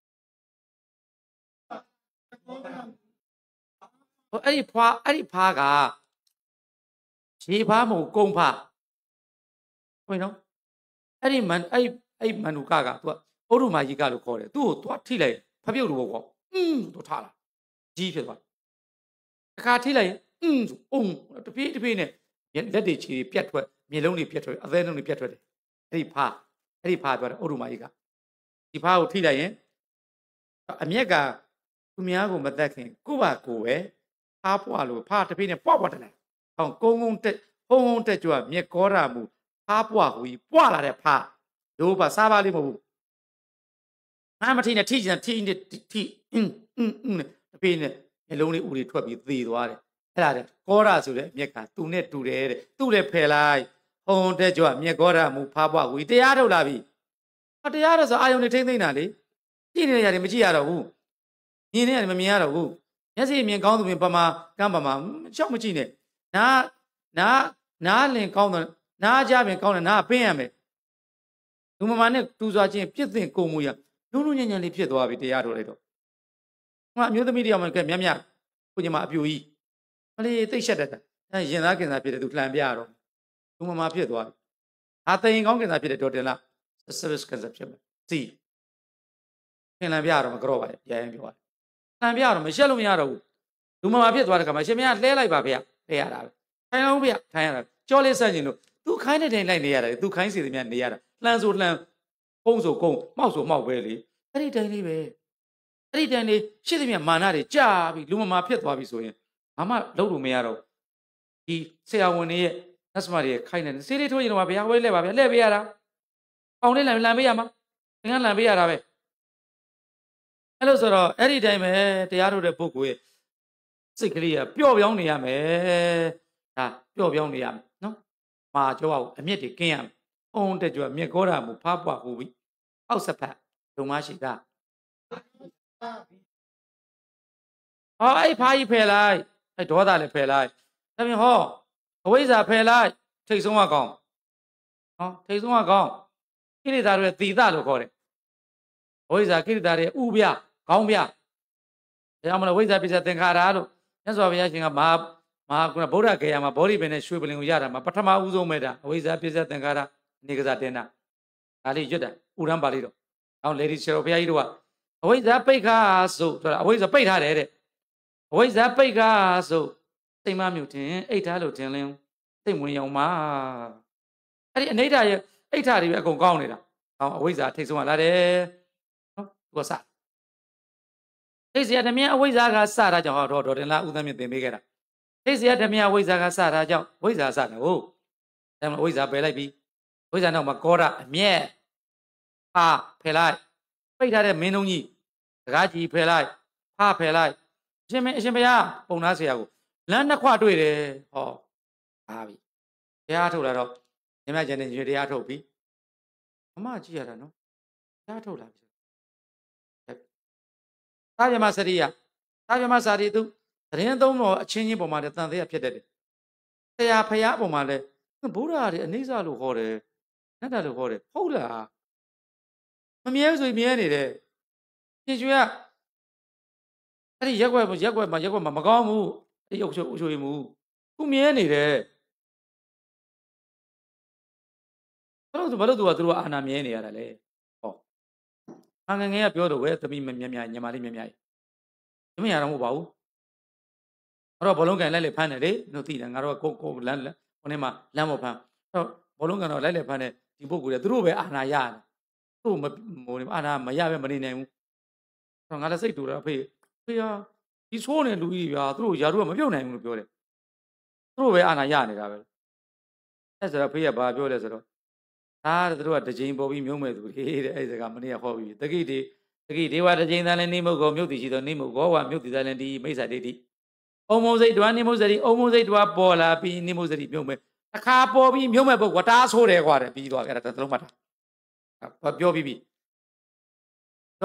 အဲ့ဒီဖားကရေဖားမဟုတ်ကုန်းဖားဟုတ်နော်အဲ့ဒီမန်နုကသူကဩရုမာကြီးကလို့ခေါ်တယ်သူ့ကိုသွားထိလိုက်ဖပြုတ်လို့ပေါ့သူထားလာကြီးဖြစ်သွားတစ်ခါထိလိုက်တပြေးနဲ့လက်တွေချီပြတ်ထွက်မျက်လုံးတွေပြတ်ထွက်အသေးလုံးတွေပြတ်ထွက်တယ်အဲ့ဒီဖားပြောတယ်ဩရုမာကြီးကဒီဖားကိုထိလိုက်ရင်အမျက်ကသူများကိုမသက်ခင်ကိုပါကိုပဲဖားပွားလို့ဖားတပြေးနဲ့ပွားတယ်လားဟောကုန်းတက်ဟုံတက်ကြွမြက်ကောရာမူဖားပွားဟူကြီးပွားလာတဲ့ဖားတို့ပါစားပါလိမ့်မဟုတ်ဘူးမထိနဲ့ထိချင်ထိနဲ့ထိတပြေးနဲ့မျက်လုံးလေးဦးတွေထွက်ပြီးသေသွားတယ်အဲ့ဒါတဲ့ကောရာဆိုတဲ့မြက်ကသူနဲ့တူတယ်တဲ့သူ့လည်းဖယ်လိုက်ဟုံတက်ကြွမြက်ကောရာမူဖားပွားဟူကြီးတရားထုတ်လာပြီတရားတော့ဆိုအာယုန်တွေထိမ့်သိမ့်တာလေကြည့်နေတဲ့ຢာတွေမကြည့်ရတော့ဘူးမြင်နေရတယ်မမြင်ရတော့ဘူးမျက်စိမြင်ကောင်းသူမြင်ပမာကမ်းပမာရှောက်မကြည့်နဲ့နားလင်ကောင်းတယ်နားကြပင်ကောင်းတယ်နားပင်းရမယ်လူမမာနဲ့တူစွာချင်းပြစ်တင်ကိုမှုရလုံးလုံးညံ့ညံ့လေးဖြစ်သွားပြီတရားထုတ်လိုက်တော့ငါအမျိုးသမီးတယောက်မှကဲမြတ်မြတ်ကိုညီမအပြူကြီးမလေးသိရှက်တတ်တာရင်သားကင်စားဖြစ်တယ်သူလှန်ပြတော့သူမမဖြစ်သွားပြီဟာသိရင်ကောင်းကင်စားဖြစ်တယ်ဒေါ်တင်လာ service ကင်စားဖြစ်မယ်စီခင်လှန်ပြတော့မကြော့ပါရဲ့ရရင်ပြောပါလှန်ပြတော့မရှက်လို့မရတော့ဘူးလူမမဖြစ်သွားတဲ့ခါမှာရှင်မရလှဲလိုက်ပါဗျလှဲရတာပဲထိုင်အောင်ဗျထိုင်ရတာကြောလေးဆက်ခြင်းလို့သူခိုင်းတဲ့တိုင်လိုက်နေရတယ်သူခိုင်းစီသမျှနေရတာလှန်ဆိုလှန်ကုန်းဆိုကုန်းမောက်ဆိုမောက်ပဲလေအဲ့ဒီတိုင်လေးပဲအဲ့ဒီတိုင်လေးရှစ်သမျှမာနတွေကြာပြီလူမမဖြစ်သွားပြီဆိုရင်ဘာမှလုပ်လို့မရတော့ဒီဆရာဝန်တွေရဲ့နတ်စမတွေခိုင်းနေတယ်ဆေးလေးထိုးရင်တော့ဗျာဝဲလဲပါဗျာလှဲပေးရတာအောင်လေးလှန်ပေးရမှာသင်္ကန်းလှန်ပေးရတာပဲအဲ့လိုဆိုတော့အဲ့ဒီတိုင်ပဲတရားထုတ်တဲ့ပုဂ္ဂိုလ်ရဲ့စိတ်ကလေးကပျော့ပြောင်းနေရမယ်ဒါပျော့ပြောင်းနေရမယ်နော်မာကြောက်အမြင့်တွေကင်းရမယ်အုံတက်ကြွမြက်ကောတာမူဖားပွားဟူပြီးအောက်စဖတ်ဒုံမရှိတာဟောအဲ့ဖားကြီးဖယ်လိုက်အဲ့ဒေါသလည်းဖယ်လိုက်ဒါပြင်ဟောအဝိဇ္ဇာဖယ်လိုက်ထိတ်ဆုံးကကောင်းဟောထိတ်ဆုံးကကောင်းကိလေသာတွေသီသလို့ခေါ်တယ်အဝိဇ္ဇာကိလေသာတွေဥပြခေါင်းပြဒါကြောင့်မလို့ဝိဇ္ဇာပစ္စသင်္ခါရလို့မြတ်စွာဘုရားရှင်ကမဟာကုဗုဒ္ဓဂေယမှာဘောဓိပင်နဲ့ရွှေပလင်ကိုရတာမှာပထမဦးဆုံးပဲဒါအဝိဇ္ဇာပစ္စသင်္ခါရနေကစားတင်တာဒါလေးရွတ်တာဥရမ်းပါဠိတော့အောင်လေဒီဆရာဘုရားကြီးတို့ကအဝိဇ္ဇာပိတ်ခါဆိုဆိုတာအဝိဇ္ဇာပိတ်ထားတယ်တဲ့အဝိဇ္ဇာပိတ်ခါဆိုစိတ်မမြုပ်တင်အိတ်ထားလို့တင်လင်းစိတ်ဝင်ရောင်မှာအဲ့ဒီအနိဋ္ဌရဲ့အိတ်ထားတွေပဲအကုန်ကောင်းနေတာဟောအဝိဇ္ဇာထိတ်ဆုံးလာတယ်နော်သူကစထိတ်เสียဓမြအဝိဇ္ဇာကစတာကြောင့်ဟောဒေါ်တင်လာဥသမင်းသင်ပေးခဲ့တာထိတ်เสียဓမြအဝိဇ္ဇာကစတာကြောင့်ဝိဇ္ဇာစတယ်ဟုတ်ဒါမှမဟုတ်ဝိဇ္ဇာပယ်လိုက်ပြီဝိဇ္ဇာနောက်မှာကောတာအမျက်ဟာဖယ်လိုက်ပိတ်ထားတဲ့မင်းလုံးကြီးစကားကြီးဖယ်လိုက်ဟာဖယ်လိုက်အရှင်ဘုရားပုံသားဆရာကိုလမ်းနှစ်ခွတွေ့တယ်ဟောဟာပြီတရားထုတ်လာတော့မြတ်ကျန်တဲ့ရွေတရားထုတ်ပြီမမကြည့်ရတာနော်တရားထုတ်လာပြီသာယမစရိယသာယမစာရီသူသတင်းသုံးတော်အချင်းချင်းပုံမှာတန်သေးရဖြစ်တတ်တယ်ဆရာဖရာပုံမှာလဲဘုရားတွေအနိစ္စလို့ခေါ်တယ်နတ္တလို့ခေါ်တယ်ဟုတ်လားမမြဲဆိုမြဲနေတယ်ရှင်ကျွေးကအဲ့ဒီရက်ွက်မှာမကောင်းဘူးအဲ့ရုပ်ချိုးမှုသူမြဲနေတယ်ဘာလို့သူကသူတို့အာနာမြဲနေရတာလဲဟောငငယ်ကပြောတော့ဝဲသမီးမြမြညီမလေးမြမြကြီးမရတော့မဟုတ်ပါဘူးအဲ့တော့ဘောလုံးကန်လိုက်လေဖမ်းတယ်လေတို့သိတယ်ငါတို့ကိုလမ်းဟိုနေ့မှာလမ်းမဖမ်းအဲ့တော့ဘောလုံးကန်တော့လိုက်လေဖမ်းတယ်ဒီပုဂ္ဂိုလ်တွေသူတို့ပဲအာနာရတယ်သူ့ဟိုအာနာမရပဲမနေနိုင်ဘူးအဲ့တော့ငါလည်းစိတ်တူတာဖေဟာဒီဆိုးနေလူကြီးဗျာသူတို့ယာတို့ကမပြုတ်နိုင်ဘူးလို့ပြောတယ်သူတို့ပဲအာနာရနေတာပဲအဲ့ဆိုတော့ဖေကဘာပြောလဲဆိုတော့ဒါသူတို့ကတစ်ချိန်ပေါ်ပြီးမြုံမဲ့သူတွေတဲ့အဲ့စကားမနေ့ကဟောပြီးတကိဒေဝတစ်ချိန်သားလည်းနေမုတ်ကောမြုပ်တည်ရှိသောနေမုတ်ကောဝမြုပ်တည်သားလည်းဒီမိစ္ဆာဒိဋ္ဌိအုံမုံစိတ်တွားနေမုတ်စရိအုံမုံစိတ်တွားပေါ်လာပြီးနေမုတ်စရိမြုံမဲ့အခါပေါ်ပြီးမြုံမဲ့ပုဂ္ဂိုလ်တားဆိုးတယ်ကွာတဲ့ပြီးသွားအဲ့ဒါတစ်လုံးမှတ်တာပြောပြီးပြီဟော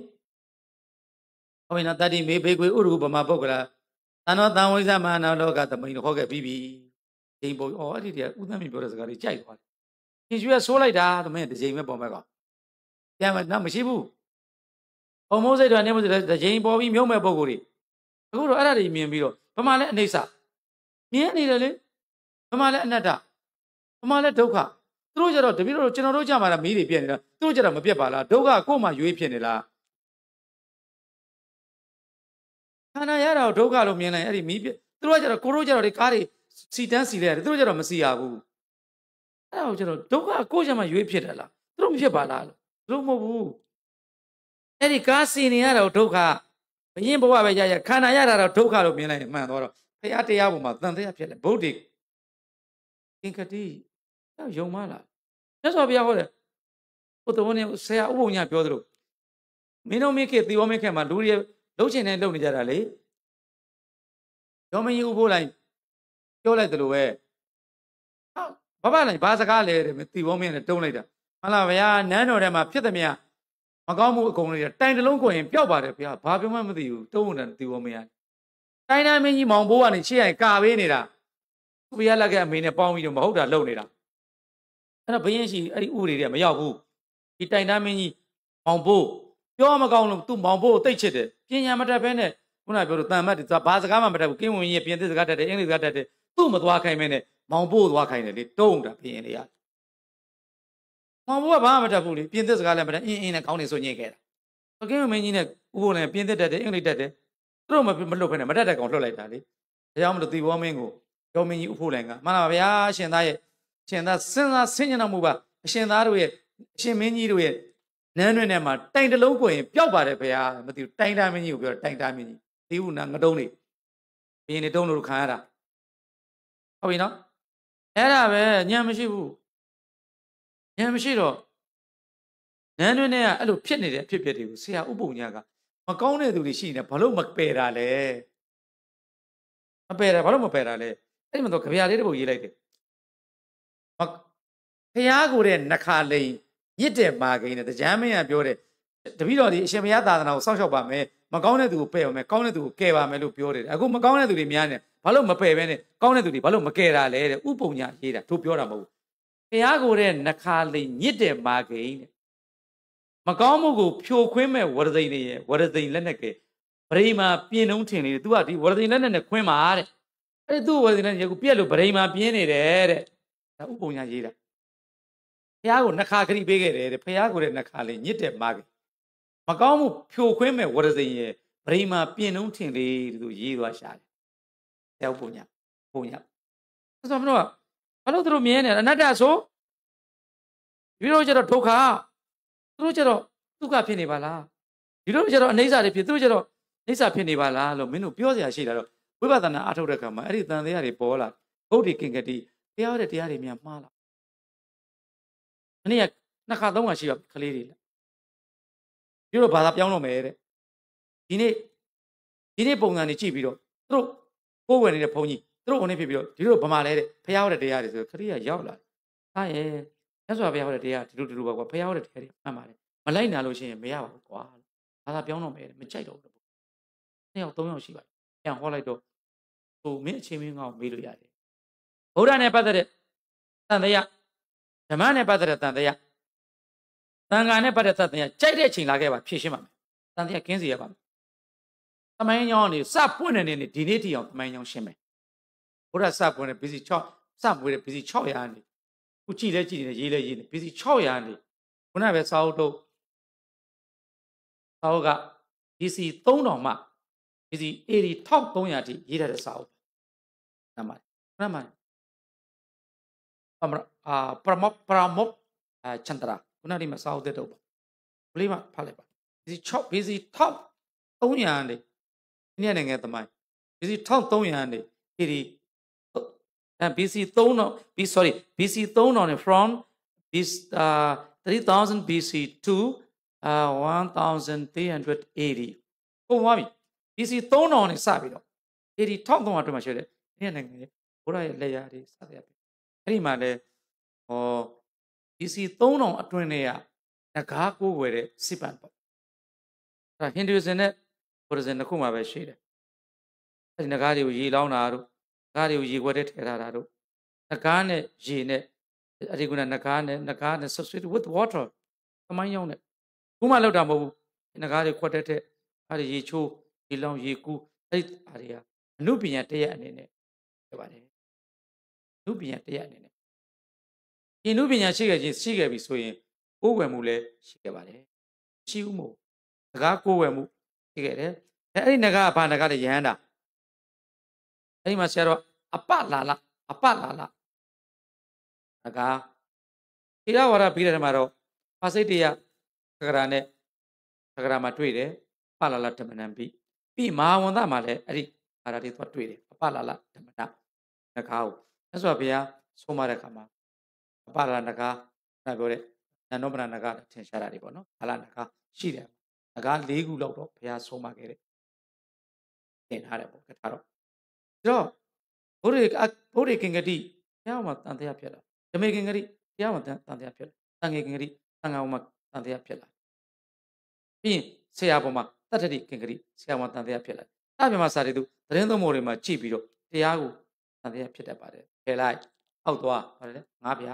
မင်းတတိမေဘေကွေဥရုပမပုဂ္ဂလာသံတော်တံဝိဇ္ဇမနောလောကသမိန်ဟောခဲ့ပြီးပြီချိန်ပေါ်အဲ့ဒီတည်းဥသမင်းပြောတဲ့စကားလေးကြိုက်သွားတယ်ရှင်ကျွေးဆိုးလိုက်တာသမင်းတစ်ချိန်ပဲပေါ်မဲ့ကောင်ပြန်မမရှိဘူးအုံမိုးစိတ်တော်နေမိုးစိတ်တစ်ချိန်ပေါ်ပြီးမြုံမဲ့ပုဂ္ဂိုလ်တွေအခုတော့အဲ့ဒါတွေမြင်ပြီးတော့ဗမာလည်းအနိစ္စမြင်နေတယ်လေဗမာလည်းအနတ္တဗမာလည်းဒုက္ခသူတို့ကြတော့တပည့်တော်ကျွန်တော်တို့ကြမှာလားမီးတွေပြက်နေတာသူတို့ကြတော့မပြက်ပါလားဒုက္ခကိုယ်မှရွေးဖြစ်နေလားခန္ဓာရတာဒုက္ခလို့မြင်လိုက်အဲ့ဒီမီးပြက်သူတို့ကြတော့ကိုတို့ကြတော့ဒီကားတွေစီတန်းစီလိုက်ရတယ်သူတို့ကြတော့မစီရဘူးအဲ့ဒါကိုကျတော့ဒုက္ခကိုယ်ကြမှာရွေးဖြစ်တယ်လားသူတို့မဖြစ်ပါလားလို့သူတို့မဟုတ်ဘူးအဲ့ဒီကားစီနေရတာဒုက္ခဘယင်းဘဝပဲရခန္ဓာရတာတော့ဒုက္ခလို့မြင်လိုက်မှန်သွားတော့ဖရာတရားပေါ်မှာတန်တရားဖြစ်လဲဗုဒ္ဓသင်္ကတိတော့ယုံမလားမြတ်စွာဘုရားဟောတယ်ဘုတော်နဲ့ဆရာဥပုံညာပြောသလိုမင်းတို့မိခေသီဝမိခေမှာလူတွေလှုပ်ချင်တယ်လှုပ်နေကြတာလေရောမင်းဥဖို့လိုက်ပြောလိုက်သလိုပဲဘာလိုက်ဘာစကားလဲတဲ့သီဝမင်းနဲ့တုံးလိုက်တာမှန်လားဗျာနန်းတော်ထဲမှာဖြစ်သမျှမကောင်းမှုအကုန်လုံးတိုင်တလုံးကိုရင်ပျောက်ပါတယ်ဗျာဘာပြောမှမသိဘူးတုံးတယ်သီဝမင်းကတိုင်တိုင်းမင်းကြီးမောင်ဘိုးကနေချစ်ရင်ကာပေးနေတာသူဘုရားလက်ကအမေနဲ့ပေါင်းပြီးတော့မဟုတ်တာလုပ်နေတာအဲ့တော့ဘယင်းရှိအဲ့ဒီဥတွေမရောက်ဘူးဒီတိုင်တိုင်းမင်းကြီးမောင်ဘိုးပြောမကောင်းလို့သူမောင်ဖို့တိတ်ချစ်တယ်ပညာမတတ်ဘဲနဲ့ခုနပြောလို့တန်မတ်တွေဘာစကားမှမတတ်ဘူးကင်းဝင်ကြီးပြင်သစ်စကားတတ်တယ်အင်္ဂလိပ်စကားတတ်တယ်သူ့မသွားခိုင်းမဲနဲ့မောင်ဖို့သွားခိုင်းတယ်လေတုံးတာဘရင်တွေကမောင်ဖို့ကဘာမှမတတ်ဘူးလေပြင်သစ်စကားလည်းမတတ်အင်းနဲ့ခေါင်းနေဆိုညင်ခဲ့တာကင်းဝင်မင်းကြီးနဲ့ဦးဖို့လည်းပြင်သစ်တတ်တယ်အင်္ဂလိပ်တတ်တယ်သူတို့မလွတ်ဖဲနဲ့မတတ်တဲ့ကောင်လွတ်လိုက်တာလေဒါကြောင့်မလို့တီဘောမင်းကိုကျော်မင်းကြီးဦးဖို့လည်းကမှန်ပါဗျာရှင်သားရဲ့ရှင်သားစဉ်းစားဆင်ញံတော်မူပါအရှင်သားတို့ရဲ့အရှင်မင်းကြီးတို့ရဲ့နန်းတွင်ထဲမှာတိုင်တလုံးကိုရင်ပျောက်ပါတယ်ဗျာမသိဘူးတိုင်တာမင်းကြီးကိုပြောတိုင်တာမင်းကြီးသိဘူးနာငတုံးနေဘင်းနေတုံးလို့ခံရတာဟုတ်ပြီနော်အဲ့ဒါပဲညံမရှိဘူးညံမရှိတော့နန်းတွင်ထဲကအဲ့လိုဖြစ်နေတဲ့အဖြစ်တွေကိုဆရာဥပုံညာကမကောင်းတဲ့သူတွေရှိနေဘာလို့မပယ်တာလဲမပယ်တာဘာလို့မပယ်တာလဲအဲ့ဒီမှာတော့ကြပြလေးတစ်ပုဒ်ရေးလိုက်တယ်ဖျားကိုတဲ့နှခါလိန်ညစ်တဲ့မာကိန်းနဲ့တရားမင်းကပြောတယ်တပည့်တော်ဒီအရှင်ဘုရားသာသနာကိုစောင့်ရှောက်ပါမယ်မကောင်းတဲ့သူကိုပယ်ပါမယ်ကောင်းတဲ့သူကိုကယ်ပါမယ်လို့ပြောတယ်အခုမကောင်းတဲ့သူတွေများနေဘာလို့မပယ်ဘဲနဲ့ကောင်းတဲ့သူတွေဘာလို့မကယ်တာလဲတဲ့ဥပုံညာရေးတာတို့ပြောတာမဟုတ်ဘူးဖျားကိုတဲ့နှခါလိန်ညစ်တဲ့မာကိန်းတဲ့မကောင်းမှုကိုဖြိုခွင်းမဲ့ဝရသိန်တွေရဲ့ဝရသိန်လက်နဲ့ကဗရိမာပြင်းနှုံးထင်နေတယ်သူကဒီဝရသိန်လက်နဲ့ခွင်းပါတဲ့အဲ့ဒီသူ့ဝရသိန်လက်နဲ့ပြက်လို့ဗရိမာပြင်းနေတယ်တဲ့ဒါဥပုံညာရေးတာဖះကိုနှခါခရီးပေးခဲ့တယ်တဲ့ဖះကိုတဲ့နှခါလေးညစ်တဲ့မားကမကောင်းမှုဖြိုခွင်းမဲ့ဝရစိန်ရဲ့ဗရိမာပြင်းနှုံးထင်လေးသူရေးသွားရှာတယ်။တဲပုံညာဆိုတော့မလို့ဘာလို့သူတို့မြင်နေအနတ္တဆိုဒီလိုကျတော့ဒုက္ခသူတို့ကျတော့ဒုက္ခဖြစ်နေပါလားဒီလိုကျတော့အနိစ္စတွေဖြစ်သူတို့ကျတော့အိဋ္ဌဖြစ်နေပါလားလို့မင်းတို့ပြောစရာရှိတာတော့ဝိပဿနာအထုတ်တဲ့အခါမှာအဲ့ဒီတန်တရားတွေပေါ်လာဘုဒ္ဓကင်္ကတိတရားတဲ့တရားတွေများမှားလာ။မနေ့ကနှစ်ခါသုံးခါရှိပါကလေးတွေဒီလိုဘာသာပြောင်းတော့မယ်တဲ့ဒီနေ့ပုံစံတွေကြည့်ပြီးတော့သူတို့ကိုယ်ဝင်နေတဲ့ဘုန်းကြီးသူတို့ဝင်နေဖြစ်ပြီးတော့ဒီလိုဗမာလဲတဲ့ဖះဟောတဲ့တရားတွေဆိုခရီးကရောက်လာ။ဟာရဲ့မြတ်စွာဘုရားဟောတဲ့တရားဒီလိုပါကွာဖះဟောတဲ့တရားတွေမှန်ပါတယ်မလိုက်နာလို့ရှိရင်မရပါဘူးကွာဘာသာပြောင်းတော့မယ်မကြိုက်တော့ဘူး။နှစ်ယောက်သုံးယောက်ရှိပါတယ်ပြန်ဟောလိုက်တော့ဟိုမင်းအချင်းမင်းကောင်းမေးလို့ရတယ်။ဗုဒ္ဓနဲ့ပတ်သက်တဲ့တန်တရားဓမ္မနဲ့ပတ်သက်တဲ့တန်တရားသံဃာနဲ့ပတ်သက်တဲ့တန်တရားကြိုက်တဲ့အချိန်လာခဲ့ပါဖြည့်ရှင်းပါမယ်။တန်တရားကင်းစီရပါမယ်။သမိုင်းကြောင်းနေစပွင့်နေဒီနေ့ထိအောင်သမိုင်းကြောင်းရှင်းမယ်။ဘုရားစပွင့်နေဘီစီ6စမွေးတဲ့ဘီစီ600နေခုကြည့်လဲကြည့်နေရေးလဲရေးနေဘီစီ600နေခုနကပဲစာအုပ်တော့စာအုပ်ကဘီစီ3000မှဘီစီ1300ထိရေးထားတဲ့စာအုပ်။နားမှာပရမောချန်တရာခုနကဒီမှာစာအုပ်တဲ့တော့ပါဘလေးမဖတ်လိုက်ပါဘီစီ1300နေဒီနေ့နိုင်ငံသမိုင်းဘီစီ1300နေBC 3000 from this 3000 BC to 1380ပုံသွားပြီ BC 3000နဲ့စပြီးတော့1300အတွင်းမှာရှိတယ်ဒီနိုင်ငံရဲ့ဘုရားရဲ့လက်ရာတွေစသည်အပြင်အဲ့ဒီမှာလဲBC 3000အတွင်းတွေကငကားကိုးွယ်တဲ့စိပန်ပေါ့အဲ့ဟိန္ဒူဇင်နဲ့ဗုဒ္ဓဇင်တစ်ခုမှပဲရှိတယ်အဲ့ဒီငကားတွေကိုရေလောင်းတာတို့ငကားတွေကိုရေခွက်ထဲထည့်ထားတာတို့ငကားနဲ့ရေနဲ့အဒီကုနာငကားနဲ့ substitute with water သမိုင်းရောက်နဲ့ခုမှလောက်တာမဟုတ်ဘူးငကားတွေခွက်ထဲထည့်အဲ့ဒီရေချိုးရေလောင်းရေကူးအဲ့ဒီအားတွေကအနုပညာတရက်အနေနဲ့ပြပါတယ်အနုပညာတရက်အနေနဲ့ဒီအနုပညာရှိခဲ့ပြီဆိုရင်ကိုးကွယ်မှုလည်းရှိခဲ့ပါတယ်ရှိဦးမို့ငကားကိုးကွယ်မှုရှိခဲ့တယ်အဲ့ဒီငကားကဘာငကားလဲယဟန္တာအဲ့ဒီမှာဆရာတော်အပလာလငကားသီလဝါဒပြီးတဲ့မှာတော့ဖာစိတ်တရားသက္ကရာနဲ့သက္ကရာမှာတွေ့တယ်ပလာလဓမ္မနံပြီးမဟာဝန္တမှာလည်းအဲ့ဒီအာရတိသွားတွေ့တယ်ပလာလဓမ္မနငကားကိုမြတ်စွာဘုရားဆုံးမတဲ့အခါမှာပလာလငကားပြောတဲ့နန္ဒောပနငကားထင်ရှားတာတွေပေါ့နော်ပလာလငကားရှိတယ်ငကား၄ခုလောက်တော့ဘုရားဆုံးမခဲ့တယ်သင်ထားတယ်ပေါ့ကထားတော့ဒါဘုရားကင်္ဂတိတရားမှာတန်တရားဖြစ်လာဓမေကင်္ဂတိတရားမှာတန်တရားဖြစ်လာသံဃေကင်္ဂတိသံဃာမှာတန်တရားဖြစ်လာပြီးရင်ဆရာပေါ်မှာတတ္ထတိကင်္ဂတိဆရာမှာတန်တရားဖြစ်လာအပြမစာရီသူသတင်းသုံးပေါ်တွေမှာကြည့်ပြီးတော့တရားကိုတန်တရားဖြစ်တတ်ပါတယ်ဖယ်လိုက်အောက်သွားပါတယ်လေငါးဗျာ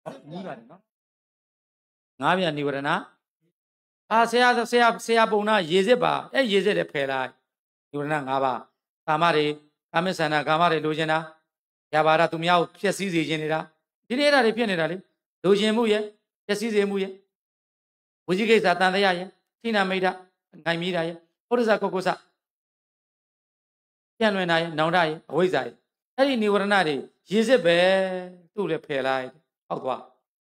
နီးပါတယ်နော်ငါးပြန်နိဝရဏဆရာပုံနာရေစစ်ပါရေစစ်တယ်ဖယ်လိုက်နိဝရဏ၅ပါးကာမတွေကာမဆန္ဒကာမတွေလိုချင်တာရပါရသူများကိုဖျက်ဆီးစေခြင်းနေတာဒီနေ့အဲ့ဒါတွေဖြစ်နေတာလေလိုချင်မှုရဲ့ဖျက်ဆီးစေမှုရဲ့ဝိဇိကိစ္စတန်တရားရဲ့ထိနာမိတ်ငိုင်မိတာရဲ့ဩဒဇကုက္ကုစပြန်လွင်တာရဲ့နောင်တရဲ့အဝိဇ္ဇာရဲ့အဲ့ဒီနိဝရဏတွေရေစစ်ပဲသူ့လည်းဖယ်လိုက်ဟောက်သွား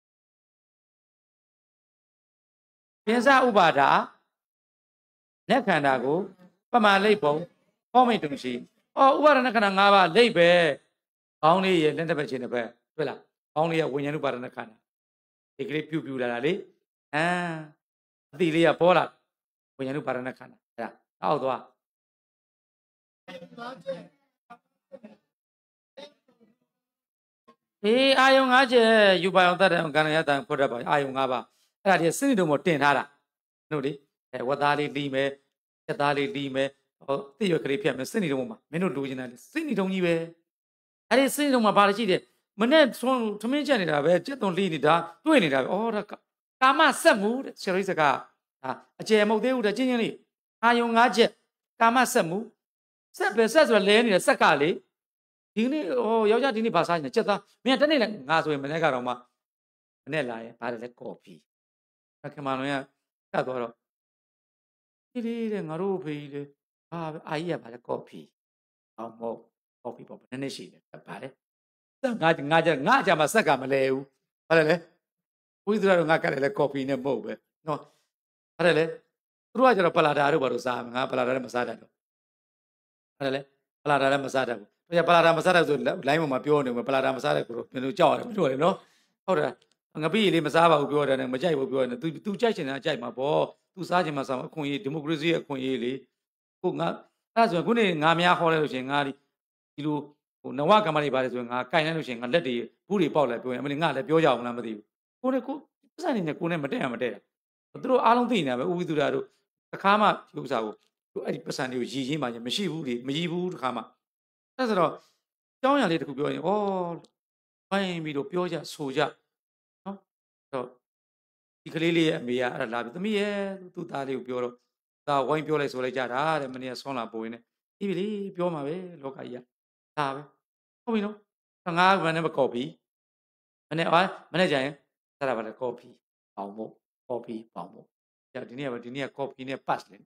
ပင်စဥပါဒလက်ခန္ဓာကိုပမာလိပ်ပုံဟောမိတ်တုံရှိဥပါဒနာခန္ဓာ၅ပါးလိပ်ပဲခေါင်းလေးရဲ့လက်တစ်ဖက်ချင်းတစ်ဖက်တွေ့လားခေါင်းလေးရဲ့ဝိညာဉ်ဥပါဒနာခန္ဓာဒီကလေးပြူလာတာလေအတိလေးကပေါ်လာဝိညာဉ်ဥပါဒနာခန္ဓာအဲ့ဒါအောက်သွားအာယုံ၅ချက်ယူပါအောင်တတ်တယ်ကံရတံဖွတ်တတ်ပါအာယုံ၅ပါးအဲ့ဒါဒီစိတ်တုံပေါ်တင်ထားတာတို့လေဝတ်သားလေးတီးမယ်ချက်သားလေးတီးမယ်တိရွက်ကလေးဖြတ်မယ်စိတ်တုံမှာမင်းတို့လိုချင်တာလေစိတ်တုံကြီးပဲအဲ့ဒီစိတ်တုံမှာဘာလို့ရှိတယ်မနဲ့ဆုံးထမင်းချက်နေတာပဲချက်တုံလီးနေတာတွေ့နေတာပဲဒါကာမဆက်မှုတဲ့ဆရာကြီးစကားအကျယ်မဟုတ်သေးဘူးတဲ့ချင်းချင်းလေးအာယုံ၅ချက်ကာမဆက်မှုဆက်ပဲဆက်ဆိုလဲနေတဲ့ဆက်ကလေဒီနေ့ယောက်ျားဒီနေ့ဘာစားနေချက်သားမင်းတနေ့လည်းငါဆိုရင်မနေ့ကတော့မှမနေ့လာရင်ဘာလဲကော်ဖီခင်မလွန်ကကတ်သွားတော့ဒီတဲ့ငါတို့ဖေးကြီးလေအာကြီးကဘာလဲကော်ဖီအောင်မို့ကော်ဖီပေါ့နည်းနည်းရှိတယ်ဘာလဲငါကြမှာဆက်ကမလဲဘူးဘာလဲဝိသရတော့ငါကတ်တယ်လေကော်ဖီနဲ့မဟုတ်ပဲနော်ဘာလဲသူတို့ကကျတော့ပလာတာတို့ဘာလို့စားငါပလာတာလည်းမစားတတ်တော့ဘာလဲပလာတာလည်းမစားတတ်ဘူးသူကပလာတာမစားတတ်ဆိုလိုင်းပေါ်မှာပြောနေမှာပလာတာမစားတတ်ကိုတော့မျိုးကြောက်ရတယ်မပြောတယ်နော်ဟုတ်တယ်ငပိလေးမစားပါဘူးပြောတယ်မကြိုက်ဘူးပြောတယ်သူကြိုက်ချင်တာကြိုက်မှာပေါ့သူစားချင်မှာစားမှာအခွင့်အရေးဒီမိုကရေစီရဲ့အခွင့်အရေးလေကိုငါအဲ့ဆိုရင်ခုနေငါများခေါ်လိုက်လို့ရှိရင်ငါဒီလိုနဝကမ္မတွေပါတယ်ဆိုရင်ငါကင်လိုက်လို့ရှိရင်ငါလက်တွေဘူးတွေပေါက်လိုက်ပြောရင်အမလေးငါလည်းပြောကြအောင်လားမသိဘူးကိုနဲ့ကိုပတ်စံနေနဲ့ကိုနဲ့မတည့်တာသူတို့အားလုံးသိနေတာပဲဥပ္ပဒုရာတို့တစ်ခါမှဒီဥစ္စာကိုအဲ့ဒီပတ်စံတွေကိုရည်ရင်းမှမရှိဘူးလေမရည်ဘူးတစ်ခါမှအဲ့ဆိုတော့ကြောင်းရလေးတစ်ခုပြောရင်ဘိုင်းပြီးတော့ပြောကြဆိုကြနော်တော့ဒီကလေးလေးရဲ့အမေကအဲ့ဒါလာပြီးသမီးရဲ့သူ့သားလေးကိုပြောတော့ဒါဝိုင်းပြောလိုက်ဆိုလိုက်ကြတာတဲ့မနေ့ကဆွမ်းလာပိုးရင်းနဲ့ဒီပြီလေပြောမှာပဲလောကကြီးကဒါပဲဟုတ်ပြီနော်ငါမနေ့မကော်ဖီမနေ့ကျရင်စားတာပါလေကော်ဖီပေါင်မို့ကော်ဖီပေါင်မို့ဒီနေ့ကကော်ဖီနဲ့ပတ်လေ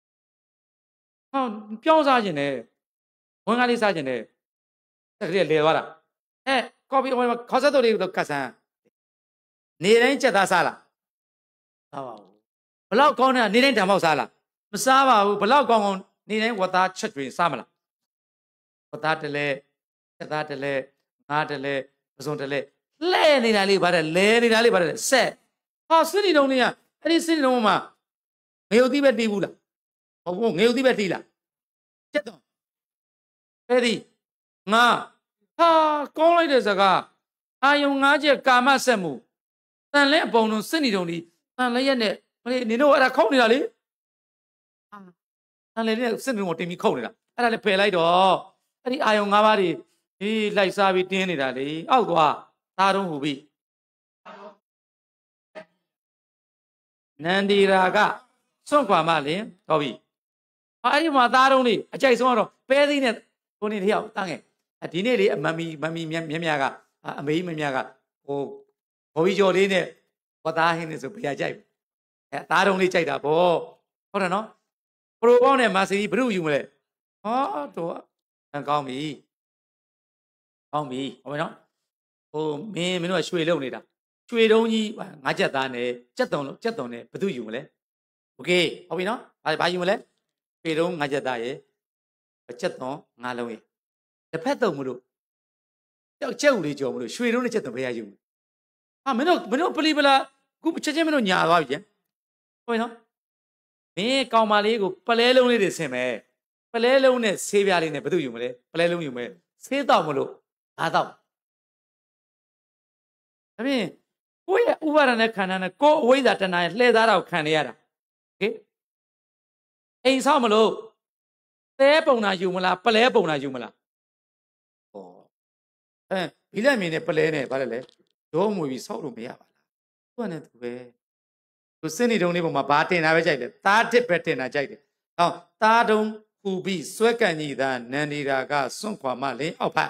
ပြောင်းစားခြင်းနဲ့ဝင်ကားလေးစားခြင်းနဲ့တက်ကလေးလဲသွားတာကော်ဖီခေါက်ဆက်တို့လေးတော့ကတ်ဆန်းနေတိုင်းချက်သားစားလားစားပါဘူးဘလောက်ကောင်းတဲ့နေတိုင်းဓမ္မောက်စားလားမစားပါဘူးဘလောက်ကောင်းနေတိုင်းဝတ်သားချက်တွေစားမလားဝတ်သားတလဲချက်သားတလဲငါးတလဲပစုံတလဲလဲနေတာလေးပါတယ်လဲနေတာလေးပါတယ်ဆက်စစ်နေတုံးလေးကအဲ့ဒီစစ်နေတုံးမှာငရုတ်သီးပဲတီးဘူးလားဟုတ်ဘူးငရုတ်သီးပဲတီးလားချက်တော့အဲ့ဒီငါကောင်းလိုက်တဲ့စကားအာယုံ၅ချက်ကာမဆက်မှုတန်လဲအပုံလုံးစစ်နေတုံးလေးတန်လဲရက်နဲ့မလေးနင်တို့အဲ့ဒါခုတ်နေတာလေတန်လဲနဲ့စစ်နေတုံးကိုတင်ပြီးခုတ်နေတာအဲ့ဒါလည်းဖယ်လိုက်တော့အဲ့ဒီအာယုံ၅ပါးတွေလိုက်စားပြီးတင်းနေတာလေအောက်သွားသားတုံးဟူပြီနန္ဒီရာကစွန့်ခွာမှလင်တော်ပြီအဲ့ဒီမှာသားတုံးလေးအကြိုက်ဆုံးကတော့ပဲသီးနဲ့ကိုနေတယောက်တန်းငယ်ဒီနေ့လေမမီမြက်ကအမေကြီးမမြကဘော်ဘီကျော်လေးနဲ့ဝတ်သားဟင်းနေဆိုဘယ်ကြိုက်သားတုံးလေးကြိုက်တာဗောဟုတ်တယ်နော်ပရိုပေါင်းနဲ့မာစီဘုရုယူမလဲတော့ကောင်းပြီဟုတ်ပြီနော်မင်းတို့ကရွှေလုံနေတာရွှေတုံးကြီးငါးချက်သားနဲ့ကြက်တုံနဲ့ဘယ်သူယူမလဲโอเคဟုတ်ပြီနော်ဘာယူမလဲရွှေတုံးငါးချက်သားရဲ့ကြက်တုံငါးလုံးရဲ့တစ်ဖက်တုံမလို့ကြက်ဦးလေးကြော်မလို့ရွှေတုံးနဲ့ကြက်တုံဘယ်ရယူမင်းတို့ပလီပလာခုချက်ချင်းမင်းတို့ညာသွားပြီကျဟုတ်ပြီနော်မင်းကောင်မလေးကိုပလဲလုံးလေးတွေဆင်မယ်ပလဲလုံးနဲ့ဆေးပြားလေးနဲ့ဘယ်သူယူမလဲပလဲလုံးယူမယ်ဆေးတော့မလို့ငါတော့ဒါဖြင့်ကိုယ့်ရဲ့ဥပါဒနဲ့ခန္ဓာနဲ့ကိုယ်အဝိဇ္ဇာတဏှာရဲ့လှည့်သားတာကိုခံရတာโอเคအိမ်ဆောက်မလို့သဲပုံနာယူမလားပလဲပုံနာယူမလားဘီလက်မင်းနဲ့ပလဲနဲ့ဗါလဲရောမွေပြီးဆောက်လို့မရပါလားသူကနဲ့သူပဲသူစနေတုံးလေးပေါ်မှာဘာတင်တာပဲကြိုက်တယ်သားတစ်ပဲတင်တာကြိုက်တယ်ဟောသားတုံးဟူပြီးစွဲကန်ကြီးသာနန္ဒီရာကစွန့်ခွာမှလင်အောက်ဖက်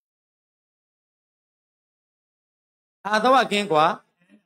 အာတော့ကင်းကွာ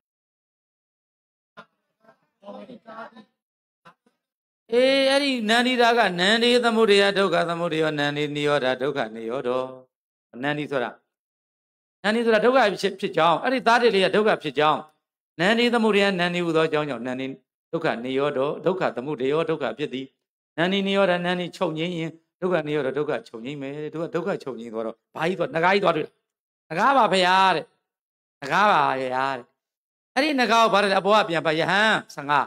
အဲ့ဒီနန္ဒီရာကနန္ဒီသမုဒယဒုက္ခသမုဒယနန္ဒီနိရောဓဒုက္ခနိရောဓနန္ဒီဆိုတာဒုက္ခဖြစ်ကြောင်းအဲ့ဒီသားတစ်လေးကဒုက္ခဖြစ်ကြောင်းနန္ဒီသမုဒယနန္ဒီဟူသောအကြောင်းကြောင့်နန္ဒီဒုက္ခနိရောဓဒုက္ခသမုဒယဒုက္ခဖြစ်သည်နန္ဒီနိရောဓနန္ဒီချုပ်ငြိမ်းရင်ဒုက္ခနိရောဓဒုက္ခချုပ်ငြိမ်းမယ်သူကဒုက္ခချုပ်ငြိမ်းသွားတော့ဘာကြီးသွားငကားကြီးသွားတွေ့ငကားပါဖေရတဲ့ငကားပါရတဲ့အဲ့ဒီငကားကိုဘာလဲအပေါ်ကပြန်ပါယဟန်15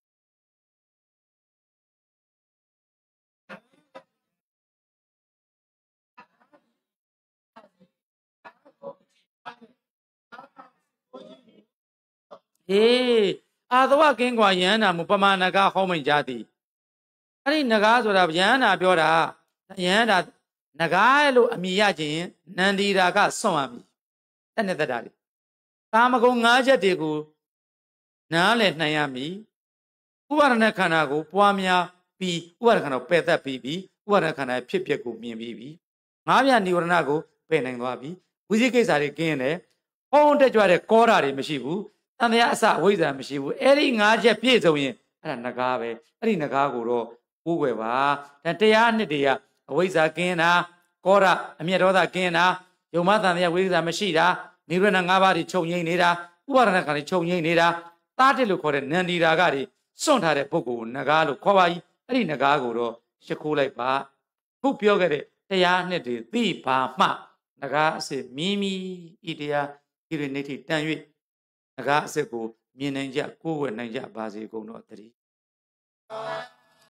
အာသဝကင်းကွာယဟန္တာမူပမာဏကဟောမိန်ကြသည်အဲ့ဒီနဂါဆိုတာယဟန္တာပြောတာယဟန္တာနဂါလို့အမိရခြင်းနန္ဒီရာကစွန့်ရမည်တဲ့နဲ့တတာလေကာမဂုဏ်၅ချက်တွေကိုနားလည်နိုင်ရမည်ဥပါဒณะခန္ဓာကိုပွားများပြီးဥပါဒခန္ဓာကိုပယ်တတ်ပြီးဥပါဒခန္ဓာဖြစ်ပျက်ကိုမြင်ပြီးငါးပြនិဝရဏကိုပယ်နိုင်သွားပြီဝိသိကိစ္စတွေကင်းတယ်ဟောတက်ကြွတဲ့ကောဓာတွေမရှိဘူးတန်တရားအစအဝိဇ္ဇာမရှိဘူးအဲ့ဒီ၅ချက်ပြည့်စုံရင်အဲ့ဒါနဂါပဲအဲ့ဒီနဂါကိုတော့ကိုးကွယ်ပါဒါတရားနှစ်တွေကအဝိဇ္ဇာကင်းတာကောဓာအမျက်ဒေါသကင်းတာယုံမတန်တရားဝိဇ္ဇာမရှိတာနိဗ္ဗာန်၅ပါးတွေချုပ်ငြိမ်းနေတာဥပါဒနာခန္ဓာချုပ်ငြိမ်းနေတာတာတစ်လို့ခေါ်တဲ့နန္ဒီရာဂတွေစွန့်ထားတဲ့ပုဂ္ဂိုလ်ကိုနဂါလို့ခေါ်ပါကြီးအဲ့ဒီနဂါကိုတော့ရှ िख ိုးလိုက်ပါခုပြောခဲ့တဲ့တရားနှစ်တွေသိပါမှနဂါအစစ်မြင်းမီဤတရားဤရနေတိတန်၍နဂါအစစ်ကိုမြင်နိုင်ကြကိုးကွယ်နိုင်ကြပါစေကုန်တော့တည်း